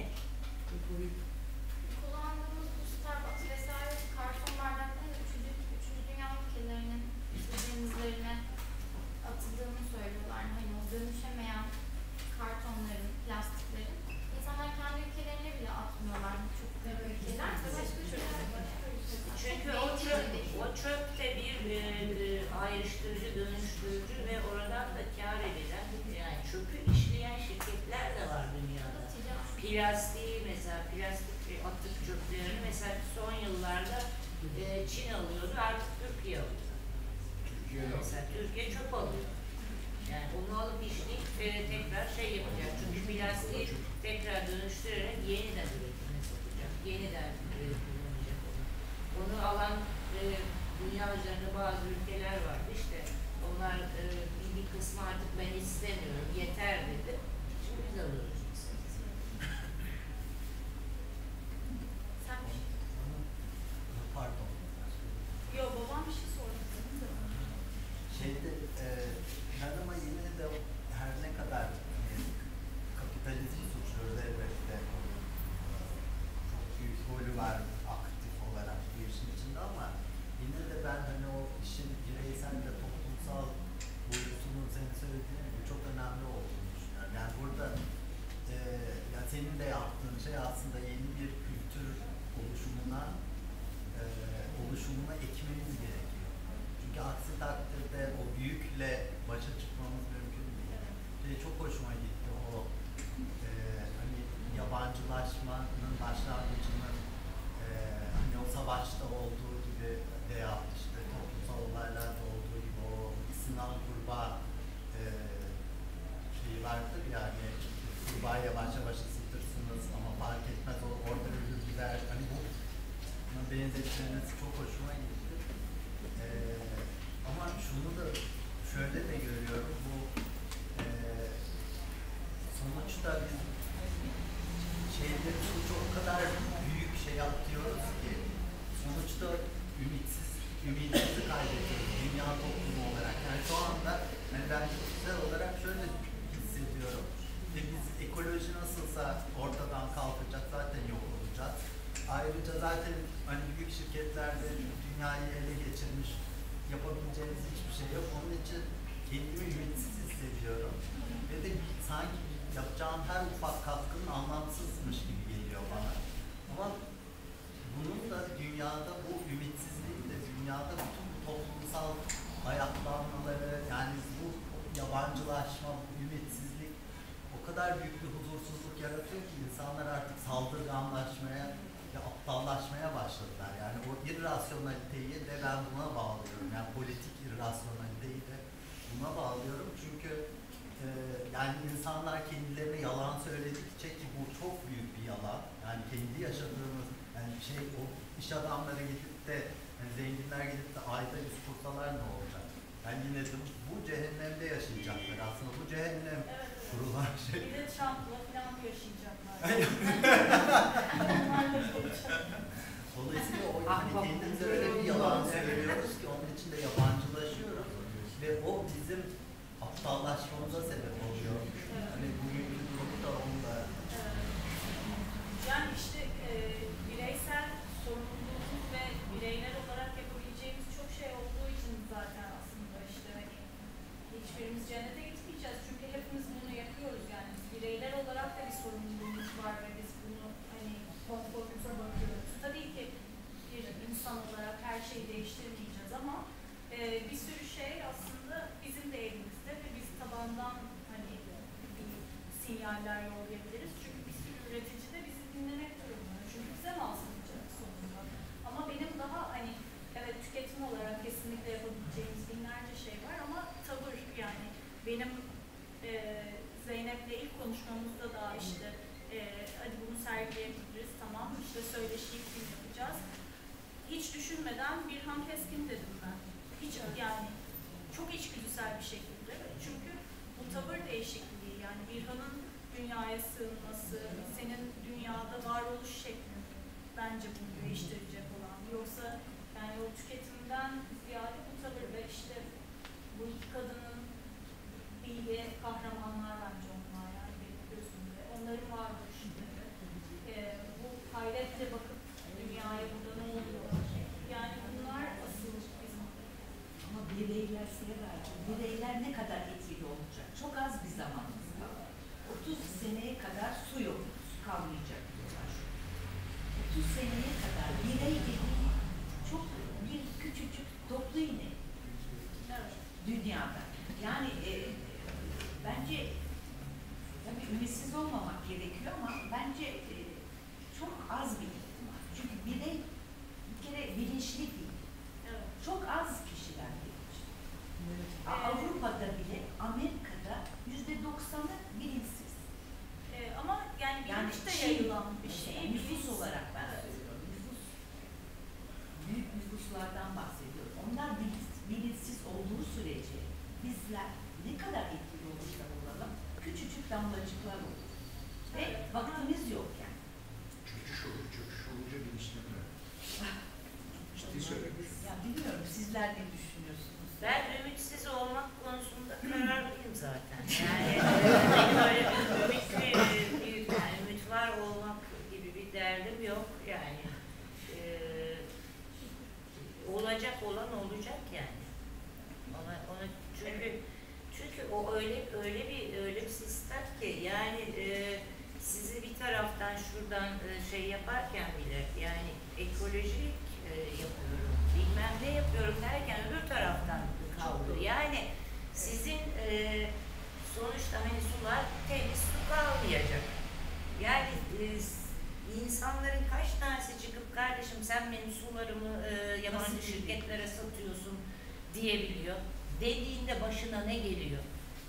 Kullandığımız bu Starbucks vesaire karton bardakların üçüncü, üçüncü dünya ülkelerinin işte denizlerine atıldığını söylüyorlar. Hani o dönüşemeyen kartonların, plastiklerin. İnsanlar kendi ülkelerine bile atmıyorlar. Çok büyük ülkeler ve başka ülkeler başka ülkeler. Çünkü o çöp, o çöp de bir e, e, ayrıştırıcı, dönüştürücü ve oradan da kâr edilen, yani çöpü işleyen şirketler de var dünyada. Plastiği mesela, plastik atık çöplerini mesela son yıllarda e, Çin alıyordu, artık Türkiye alıyor. Türkiye Mesela Türkiye çöp alıyor. Yani onu alıp işleyip e, tekrar şey yapacak. Çünkü plastiği tekrar dönüştürerek yeniden üretime sokacak. Yeniden e, kullanacak onu. Onu alan e, dünya üzerinde bazı ülkeler vardı işte. Onlar e, bir, bir kısmı artık ben istemiyorum, yeter dedi. Şimdi biz alıyoruz. Sen bir şey. Pardon. Yo, babam bir şey sordu. Şeyde, e, ben ama yine de her ne kadar e, kapitalizmi suçluyoruz elbette. Onun, e, çok büyük rolü var aktif olarak bu işin içinde ama yine de ben hani o işin bireysel ve toplumsal boyutunun senin söylediğin gibi çok önemli olduğunu düşünüyorum. Yani burada e, ya senin de yaptığın şey aslında yeni bir kültür oluşumuna e, oluşumuna ekmemiz gerekiyor. Çünkü aksi takdirde o büyükle başa çıkmamız mümkün değil. Şey çok hoşuma gitti o e, hani yabancılaşmanın başlangıcının e, hani o savaşta olduğu gibi veya işte toplumsal olaylarda olduğu gibi o sınav kurbağa e, şeyi vardır yani kurbağa yavaş yavaş ısıtırsınız ama fark etmez o orada ölür gider. Hani bu buna benzetmeniz çok hoşuma gitti. E, ama şunu da şöyle de görüyorum bu e, sonuçta biz şeyleri suçu o kadar büyük şey atıyoruz ki sonuçta ümitsiz, ümidimizi kaybediyoruz dünya toplumu olarak. Yani şu anda yani ben kişisel olarak şöyle hissediyorum. İşte biz ekoloji nasılsa ortadan kalkacak, zaten yok olacak. Ayrıca zaten hani büyük şirketlerde dünyayı ele geçirmiş, yapabileceğimiz hiçbir şey yok. Onun için kendimi ümitsiz hissediyorum. Ve de sanki yapacağım her ufak katkının anlamsızmış gibi geliyor bana. Ama bunun da dünyada bu ümitsizliğin de dünyada bütün bu toplumsal ayaklanmaları yani bu yabancılaşma, bu ümitsizlik o kadar büyük bir huzursuzluk yaratıyor ki insanlar artık saldırganlaşmaya ve aptallaşmaya başladılar. Yani o irrasyonaliteyi de ben buna bağlıyorum. Yani politik irrasyonaliteyi de buna bağlıyorum. Çünkü e, yani insanlar kendilerine yalan söyledikçe ki bu çok büyük bir yalan. Yani kendi yaşadığımız yani şey o iş adamları gidip de yani zenginler gidip de ayda yüz kursalar ne olacak? Yani yine de bu cehennemde yaşayacaklar aslında. Bu cehennem Evet, kurulan şey. bir de Trump'la falan yaşayacaklar. Onlarla konuşacak. Dolayısıyla o yani kendimize öyle bir yalan söylüyoruz ki onun içinde yabancılaşıyoruz. Ve o bizim aptallaşmamıza sebep oluyor. Evet. Hani bugünkü durumu da onda. Yani işte e, bireysel sorumluluğumuz ve bireyler olarak yapabileceğimiz çok şey olduğu için zaten aslında işte hani hiçbirimiz cennete gitmeyeceğiz. Çünkü hepimiz bunu yapıyoruz yani. Biz bireyler olarak da bir sorumluluğumuz var ve biz bunu hani konforumuza bakıyoruz. Tabii ki bir insan olarak her şeyi değiştirmeyeceğiz ama e, bir sürü şey aslında bizim de elimizde ve biz tabandan hani bir sinyaller yollayabiliriz. Çünkü bir sürü üretici de bizi dinlemek durumunda. Çünkü bize mal satacak sonunda. Ama benim daha hani evet tüketim olarak kesinlikle yapabileceğimiz binlerce şey var ama tavır yani benim e, Zeynep'le ilk konuşmamızda da işte e, hadi bunu sergileyebiliriz tamam işte söyleşi film yapacağız. Hiç düşünmeden Birhan Keskin dedim ben. Hiç yani çok içgüdüsel bir şekilde. Çünkü bu tavır değişikliği yani Birhan'ın dünyaya sığınması, senin dünyada varoluş şeklin bence bunu değiştirecek olan. Yoksa yani o tüketimden ziyade bu tavır ve işte bu iki kadının bilge kahramanlar bence onlar yani benim gözümde. Onların varoluşları. Ee, bu hayretle bakıp dünyaya burada ne oluyor? Yani bunlar asıl bizim. Ama bir mesele var ki bireyler ne kadar etkili olacak? Çok az bir zamanımız var. otuz seneye kadar su yok, su kalmayacak diyorlar. otuz seneye kadar birey dediği çok bir küçücük toplu iğne dünyada. Yani e, bence tabii ümitsiz olmamak gerekiyor ama bence e, çok az bir ihtimal. Çünkü birey bir kere bilinçli değil. Evet. Çok az kişiler bilinçli. Avrupa'da bile, Amerika'da yüzde doksanı bilinçsiz. Ee, ama yani Yani bilinçte Çin, yayılan bir mesela şey. nüfus bilinç- olarak ben Evet. söylüyorum. Nüfus, büyük nüfuslardan bahsediyorum. Onlar bilinç, bilinçsiz olduğu sürece bizler ne kadar etkili olursa olalım küçücük damlacıklar olur. Ve vaktimiz yok yani. Çöküş olur, çöküş olunca bilinçlenme. Ciddi söylüyorum. Ya bilmiyorum sizler ne düşünüyorsunuz? Ben ümitsiz olmak konusunda kararlıyım zaten. Yani e, böyle ümitli, bir, yani ümit var olmak gibi bir derdim yok. Yani e, olacak olan olacak yani. Ona, ona çünkü çünkü o öyle öyle bir öyle bir sistem ki yani e, sizi bir taraftan şuradan e, şey yaparken bile yani ekolojik e, yapıyorum, bilmem ne yapıyorum derken öbür taraftan kaldı. Yani sizin e, sonuçta hani sular temiz su kalmayacak. Yani e, insanların kaç tanesi çıkıp kardeşim sen benim sularımı e, yabancı şirketlere satıyorsun diyebiliyor. Dediğinde başına ne geliyor?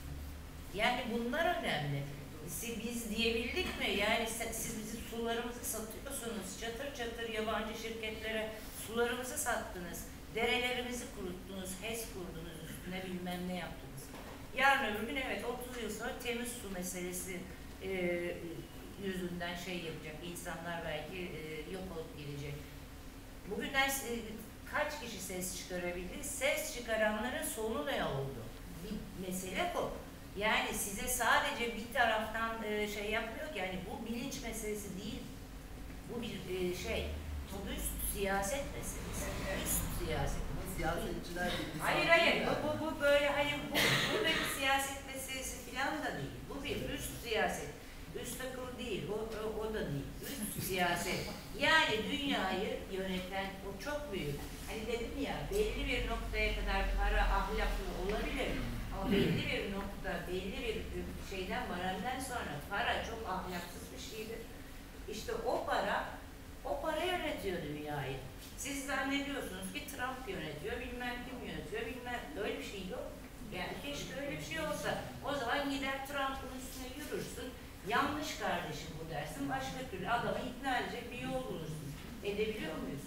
Yani bunlar önemli. Siz, biz diyebildik mi? Yani siz bizim sularımızı satıyorsunuz. Çatır çatır yabancı şirketlere sularımızı sattınız. Derelerimizi kuruttunuz, HES kurdunuz, üstüne bilmem ne yaptınız. Yarın öbür gün evet otuz yıl sonra temiz su meselesi e, yüzünden şey yapacak. İnsanlar belki e, yok olup gidecek. Bugünler e, kaç kişi ses çıkarabildi? Ses çıkaranların sonu ne oldu? Bir mesele bu. Yani size sadece bir taraftan e, şey yapmıyor ki, yani bu bilinç meselesi değil. Bu bir e, şey, bu üst siyaset meselesi. Üst siyaset. Siyasetçiler de Hayır hayır, bu, bu, bu böyle hayır, bu, bu bir siyaset meselesi falan da değil. Bu bir üst siyaset. Üst akıl değil, o, o, o da değil. Üst siyaset. Yani dünyayı yöneten o çok büyük. Hani dedim ya, belli bir noktaya kadar para ahlaklı olabilir. Ama belli bir nokta, belli bir şeyden varandan sonra para çok ahlaksız bir şeydir. İşte o para, o para yönetiyor dünyayı. Siz zannediyorsunuz ki Trump yönetiyor, bilmem kim yönetiyor, bilmem öyle bir şey yok. Yani keşke öyle bir şey olsa. O zaman gider Trump'ın üstüne yürürsün, yanlış kardeşim bu dersin, başka türlü adamı ikna edecek bir yol bulursun. Edebiliyor muyuz?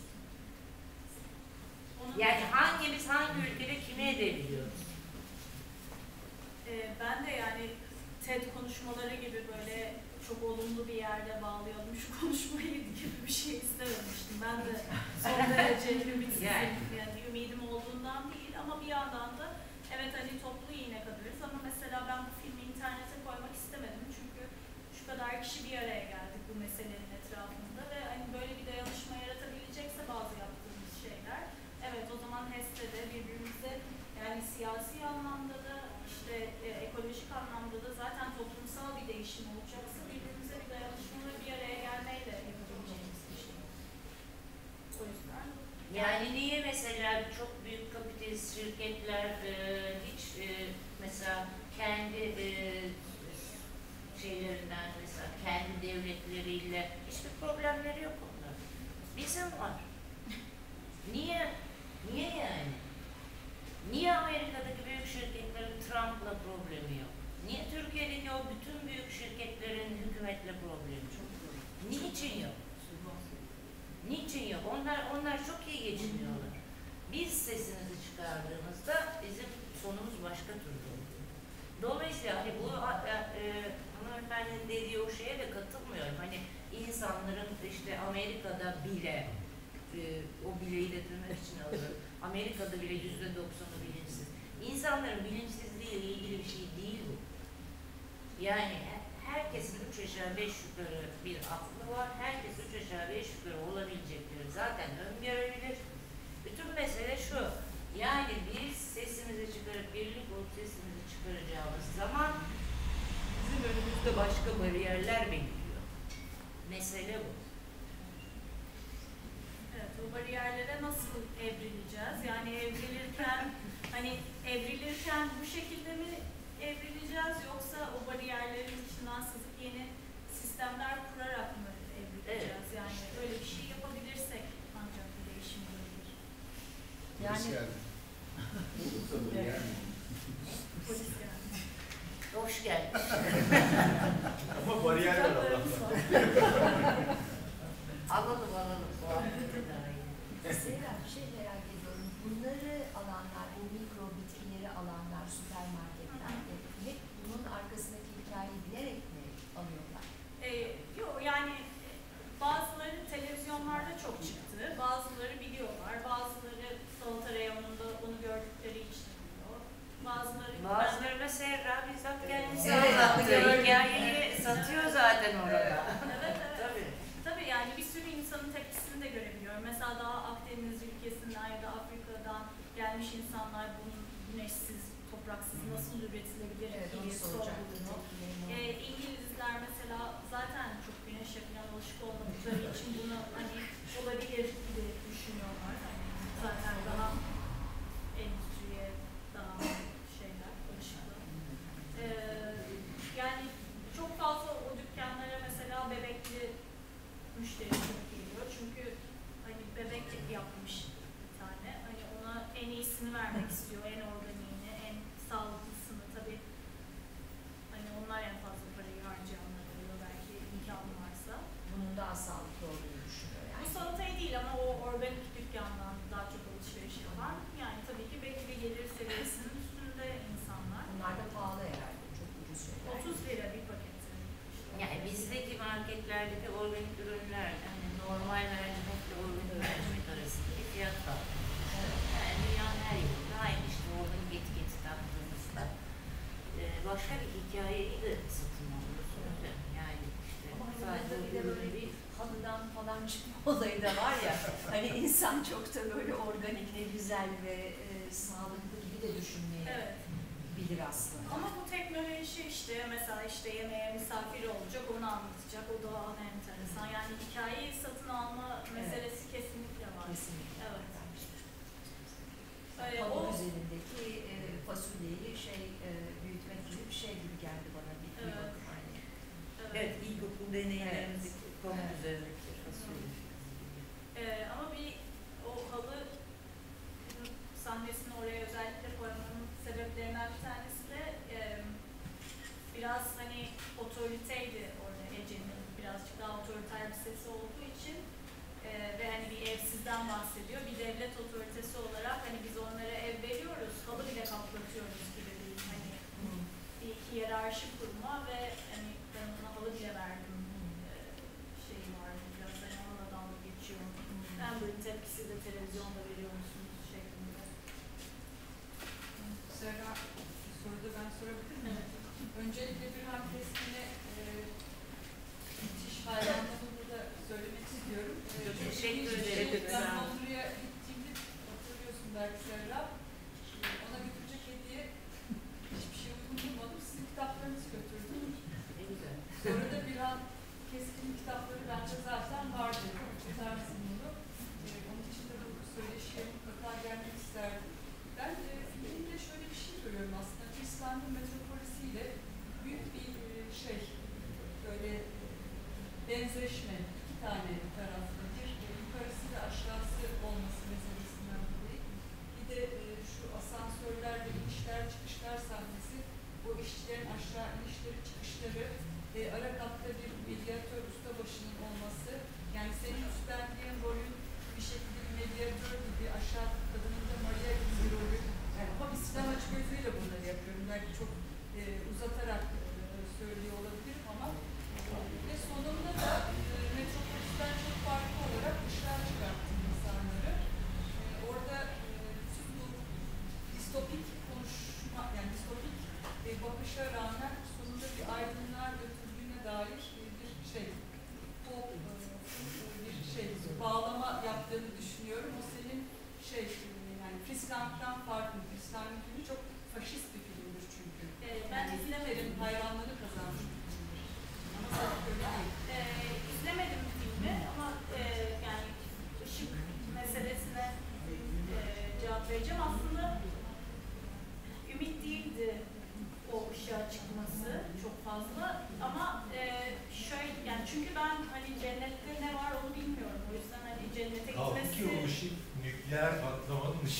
Yani hangimiz hangi ülkede kimi edebiliyoruz? Ee, ben de yani TED konuşmaları gibi böyle çok olumlu bir yerde bağlayalım şu konuşmayı gibi bir şey istememiştim. Ben de son derece ümitsizim. Yani. Yani ümidim olduğundan değil ama bir yandan da evet hani toplu iğne kalırız ama mesela ben bu filmi internete koymak istemedim çünkü şu kadar kişi bir araya geldik bu meselenin etrafında ve hani böyle bir dayanışma yaratabilecekse bazı yaptığımız şeyler, evet o zaman HES'te de birbirimize yani siyasi anlamda da işte e, ekolojik anlamda da zaten toplumsal bir değişim olacaksa birbirimize bir dayanışma ve bir araya gelmeyle yapabileceğimiz bir şey. O yüzden Yani niye mesela çok büyük kapitalist şirketler e, hiç e, mesela kendi e, şeylerinden mesela kendi devletleriyle hiçbir problemleri yok onlar. Bizim var. Niye? Niye yani? Niye Amerika'daki büyük şirketlerin Trump'la problemi yok? Niye Türkiye'deki o bütün büyük şirketlerin hükümetle problemi çok? Niçin yok? Niçin yok? Onlar onlar çok iyi geçiniyorlar. Biz sesimizi çıkardığımızda bizim sonumuz başka türlü oluyor. Dolayısıyla hani bu e, hanımefendinin dediği o şeye de katılmıyorum. Hani insanların işte Amerika'da bile e, o bileği de tırnak için alıyorum. Amerika'da bile yüzde doksanı bilinçsiz. İnsanların bilinçsizliği ile ilgili bir şey değil bu. Yani herkesin üç aşağı beş yukarı bir aklı var. Herkes üç aşağı beş yukarı olabilecekleri zaten öngörebilir. Bütün mesele şu. Yani biz sesimizi çıkarıp birlik olup sesimizi çıkaracağımız zaman bizim önümüzde başka bariyerler bekliyor. Mesele bu. Evet, o bariyerlere nasıl evrileceğiz? Yani evrilirken, hani evrilirken bu şekilde mi evrileceğiz yoksa o bariyerlerin içinden sızıp yeni sistemler kurarak mı evrileceğiz? Evet. Yani öyle bir şey yapabilirsek ancak bir değişim olabilir. Polis Yani- geldi. Evet. Polis geldi. Hoş geldin. Ama bariyerler Sıcaklarımız Allah'tan. var. Alalım alalım. Bu hafta daha iyi. Mesela bir şey merak ediyorum. Bunları alanlar, bu mikro bitkileri alanlar süpermarketlerde hep bunun arkasındaki hikayeyi bilerek mi alıyorlar? Ee, yok yani e, bazıları televizyonlarda çok çıktı, bazıları biliyorlar, bazıları salata reyonunda onu gördükleri için biliyor, bazıları... Bazılarına Serra bizzat kendisi Evet, anlattı. gördüm. Hikayeyi satıyor zaten orada. Evet, evet. Tabii. Tabii yani bir sürü insanın tepkisini de görebiliyorum. Mesela daha Akdeniz ülkesinden ya da Afrika'dan gelmiş insanlar bunun güneşsiz, topraksız nasıl üretilebilir Evet, onu diye soracaktım. sorguluyor. Ee, İngilizler mesela zaten çok güneşe falan alışık olmadıkları için bunu hani olabilir gibi düşünüyorlar. Hani zaten daha endüstriye daha şeyler alışıklar. Ee, yani çok fazla o dükkanlara mesela bebekli müşteri çok geliyor. Çünkü hani bebek yapmış bir tane. Hani ona en iyisini vermek istiyor. En organiğini, en sağlıklısını tabii. Hani onlar en fazla parayı harcayanlar oluyor belki imkanı varsa. Bunun daha sağlıklı olduğunu düşünüyor Bu yani. salatayı değil ama o organik dükkandan daha çok alışveriş yapan. Yani tabii ki belli bir gelir seviyesinin üstünde insanlar. Bunlar da pahalı herhalde. Çok ucuz şeyler. otuz lira bir paketi. Yani bizdeki marketlerdeki organik ürünler, yani normal mercimekle organik mercimek arasındaki fiyat farkı. Yani dünyanın her yerinde aynı işte organik etiketi taktığımızda e, başka bir hikayeyi de satın alıyorsunuz. Yani işte Ama hani sadece burada bir de böyle ürün bir değil. halıdan falan çıkma olayı da var ya. Hani insan çok da böyle organik ne güzel ve e, sağlıklı gibi de düşünmeyi Evet. bilir aslında. Ama bu teknoloji işte mesela işte yemeğe misafir olacak onu anlatacak. O da ana enteresan. Yani hikayeyi satın alma meselesi kesinlikle var. Kesinlikle. Evet. Bence. Ee, Halı o- üzerindeki e, fasulyeyi şey e, büyütmek gibi bir şey gibi geldi bana bir, bir Evet. bakıma hani. Evet, ilkokul deneylerimizdeki konu Evet. üzerindeki fasulye. Ee, ama bir o halı sahnesini oraya özellikle koymanın sebeplerinden bir tanesi de e, biraz hani otoriteydi orada Ece'nin birazcık daha otoriter bir sesi olduğu için e, ve hani bir evsizden bahsediyor. Bir devlet otoritesi olarak hani biz onlara ev veriyoruz, halı bile kaplatıyoruz gibi bir hani bir hiyerarşi kurma ve hani ben ona halı bile verdim e, şeyi var biraz hani ona dalga geçiyor. Ben böyle tepkisi de televizyonda veriyor musunuz şeklinde. Serra, soru da ben sorabilir miyim? Evet. Öncelikle bir ham kesmine e, müthiş hayranlığımı da söylemek istiyorum. E, Çok çünkü teşekkür hiçbir ederim. şey- Ben Londra'ya gittiğimde hatırlıyorsun belki Serra. E, ona götürecek hediye hiçbir şey uygun bulmadım. Sizin kitaplarınızı götürdüm. Ne güzel. Sonra da bir ham keskin kitapları bende zaten vardı. Tutarsın bunu. E, onun için de bu söyleşiye mutlaka gelmek isterdim. Ben e, filmde şöyle bir şey görüyorum aslında. İstanbul metropolisiyle büyük bir e, şey, böyle e, benzeşme, iki tane taraflı. Bir e, yukarısı ve aşağısı olması meselesinden dolayı. Bir de e, şu asansörlerle inişler çıkışlar sahnesi, bu işçilerin aşağı inişleri çıkışları, e, ara katta bir medyatör ustabaşının olması, yani senin üstlendiğin rolün bir şekilde bir medyatör gibi, aşağı kadının da Maria gibi bir rolü, yani ama bir sinemacı gözüyle bunları yapıyorum. Belki çok e, uzatarak e, söylüyor olabilirim ama e, ve sonunda da e, Metropolis'ten çok farklı olarak dışarı çıkarttım insanları. E, orada e, bütün bu distopik konuşma, yani distopik e, bakışa rağmen sonunda bir aydınlığa götürdüğüne dair e, bir şey, pop, e, bir şey, bağlama yaptığını düşünüyorum. O senin şey, e, yani Friskland'dan farklı. Friskland'ın filmi çok faşist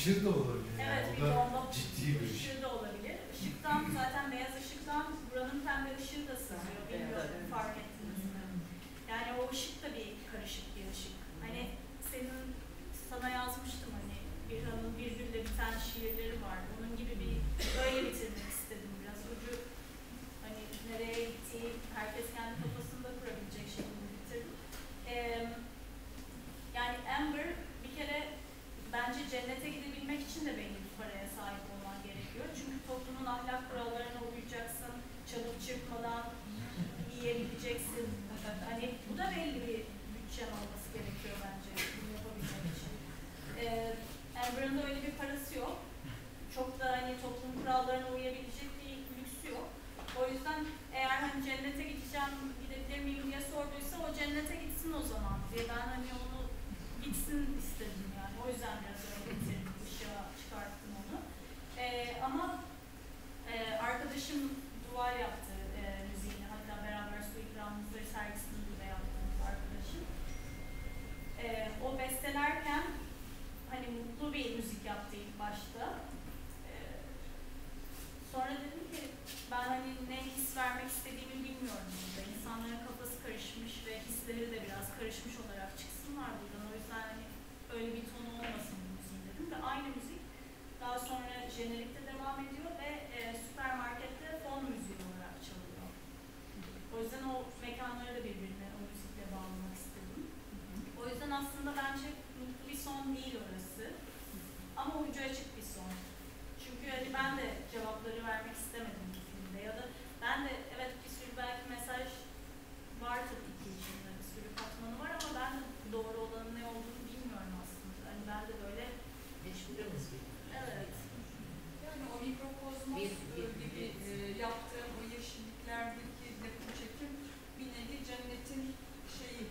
ışığı da olabilir. Evet, Yani. bir O da bomba ciddi bir ışık. ışığı da olabilir. Işıktan zaten beyaz ışıktan buranın pembe ışığı da sızıyor. Bilmiyorum Evet. fark ettiniz mi? Yani o ışık da bir karışık bir ışık. Hani senin sana yazmıştım hani Birhan'ın bir gülle biten şiirleri var. Onun gibi bir böyle bitirmek istedim biraz. Ucu hani nereye gittiği herkes kendi kafasında kurabilecek şekilde bitirdim. Ee, yani Amber bir kere bence cennete gidebilmek için de belli bir paraya sahip olman gerekiyor. Çünkü toplumun ahlak kurallarına uyacaksın, çalıp çırpmadan yiyebileceksin. Hani bu da belli bir bütçen olması gerekiyor bence bunu yapabilmek için. Ee, Amber'ın da öyle bir parası yok. Çok da hani toplum kurallarına uyabilecek bir lüksü yok. O yüzden eğer hani cennete gideceğim, gidebilir miyim diye sorduysa o cennete gitsin o zaman diye ben hani onu gitsin istedim yani. O yüzden biraz öyle bitirdim, ışığa çıkarttım onu. Ee, ama e, arkadaşım duvar yaptı e, müziğini. Hatta beraber Su İkramımızları sergisini de yaptığımız arkadaşım. E, o bestelerken hani mutlu bir müzik yaptı ilk başta. E, sonra dedim ki ben hani ne his vermek istediğimi bilmiyorum burada. İnsanların kafası karışmış ve hisleri de biraz karışmış olarak çıksınlar buradan. O yüzden hani öyle bir tonu olmasın bu müziğin dedim ve aynı müzik daha sonra jenerikte devam ediyor ve e, süpermarkette fon müziği olarak çalıyor. O yüzden o mekanları da birbirine o müzikle bağlamak istedim. O yüzden aslında bence mutlu bir son değil orası. Ama ucu açık bir son. Çünkü hani ben de cevapları vermek istemedim bu filmde. Ya da ben de evet bir sürü belki mesaj var tabii ki içinde. Bir sürü katmanı var ama ben de doğru olanın ne olduğunu bilmiyorum aslında. Hani ben de böyle Hiçbirimiz gibi. evet. Yani o mikrokozmos Bir- bir- gibi e, yaptığım o yeşilliklerdeki yapım çekim bir nevi cennetin şeyi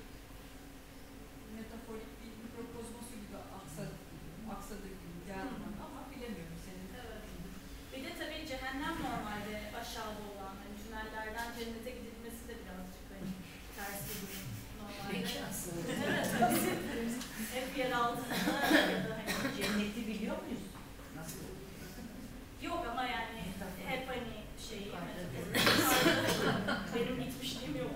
metaforik bir mikrokozmosu gibi aksadı, aksadı gibi geldi bana ama bilemiyorum senin. Evet. Bir de tabii cehennem normalde aşağıda olan, hani tünellerden cennete gidilmesi de birazcık hani ters bir durum normalde. Mekansız. Evet, bizim hep yer altında ya da hani Cenneti biliyor muyuz? Nasıl? yok ama yani hep hani şey benim gitmişliğim yok.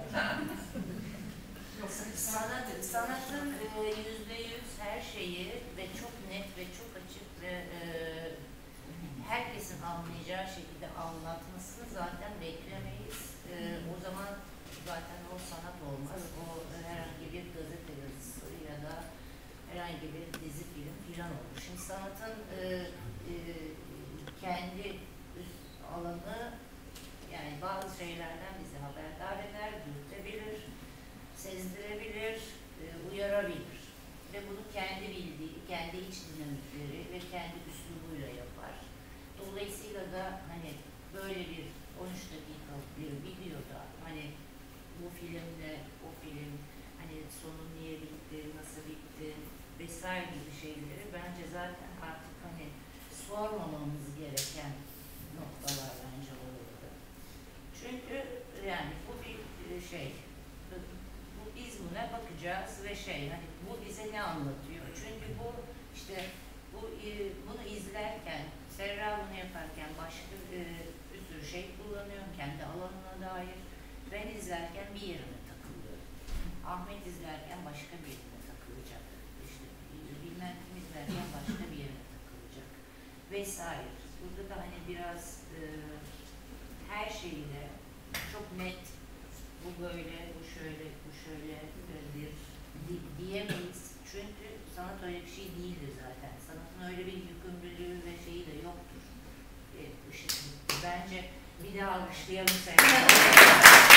Sanat, sanatın e, yüzde yüz her şeyi ve çok net ve çok açık ve e, herkesin anlayacağı şekilde anlatmasını zaten beklemeyiz. E, o zaman zaten o sanat olmaz. O e, herhangi bir gazete yazısı ya da herhangi bir dizi film filan olur. Şimdi sanatın e, e, kendi üst alanı yani bazı şeylerden bizi haberdar eder, dürtebilir, sezdirebilir, e, uyarabilir. Ve bunu kendi bildiği, kendi iç dinamikleri ve kendi üslubuyla yapar. Dolayısıyla da hani böyle bir on üç dakikalık bir videoda hani bu filmle o film hani sonu niye bitti, nasıl bitti vesaire gibi şeyleri bence zaten artık hani sormamamız gereken noktalar bence orada. Çünkü yani bu bir şey, bu biz buna bakacağız ve şey hani bu bize ne anlatıyor? Çünkü bu işte bu bunu izlerken, Serra bunu yaparken başka e, bir sürü şey kullanıyorum kendi alanına dair. Ben izlerken bir yerine takılıyorum. Ahmet izlerken başka bir yerine takılacak. İşte bilmem kim izlerken başka bir yerine takılacak. Vesaire. Burada da hani biraz e, her şeyle çok net bu böyle, bu şöyle, bu şöyledir di, diyemeyiz. Çünkü sanat öyle bir şey değildir zaten. Sanatın öyle bir yükümlülüğü ve şeyi de yoktur. E, ışık, bence bir daha alkışlayalım Serra.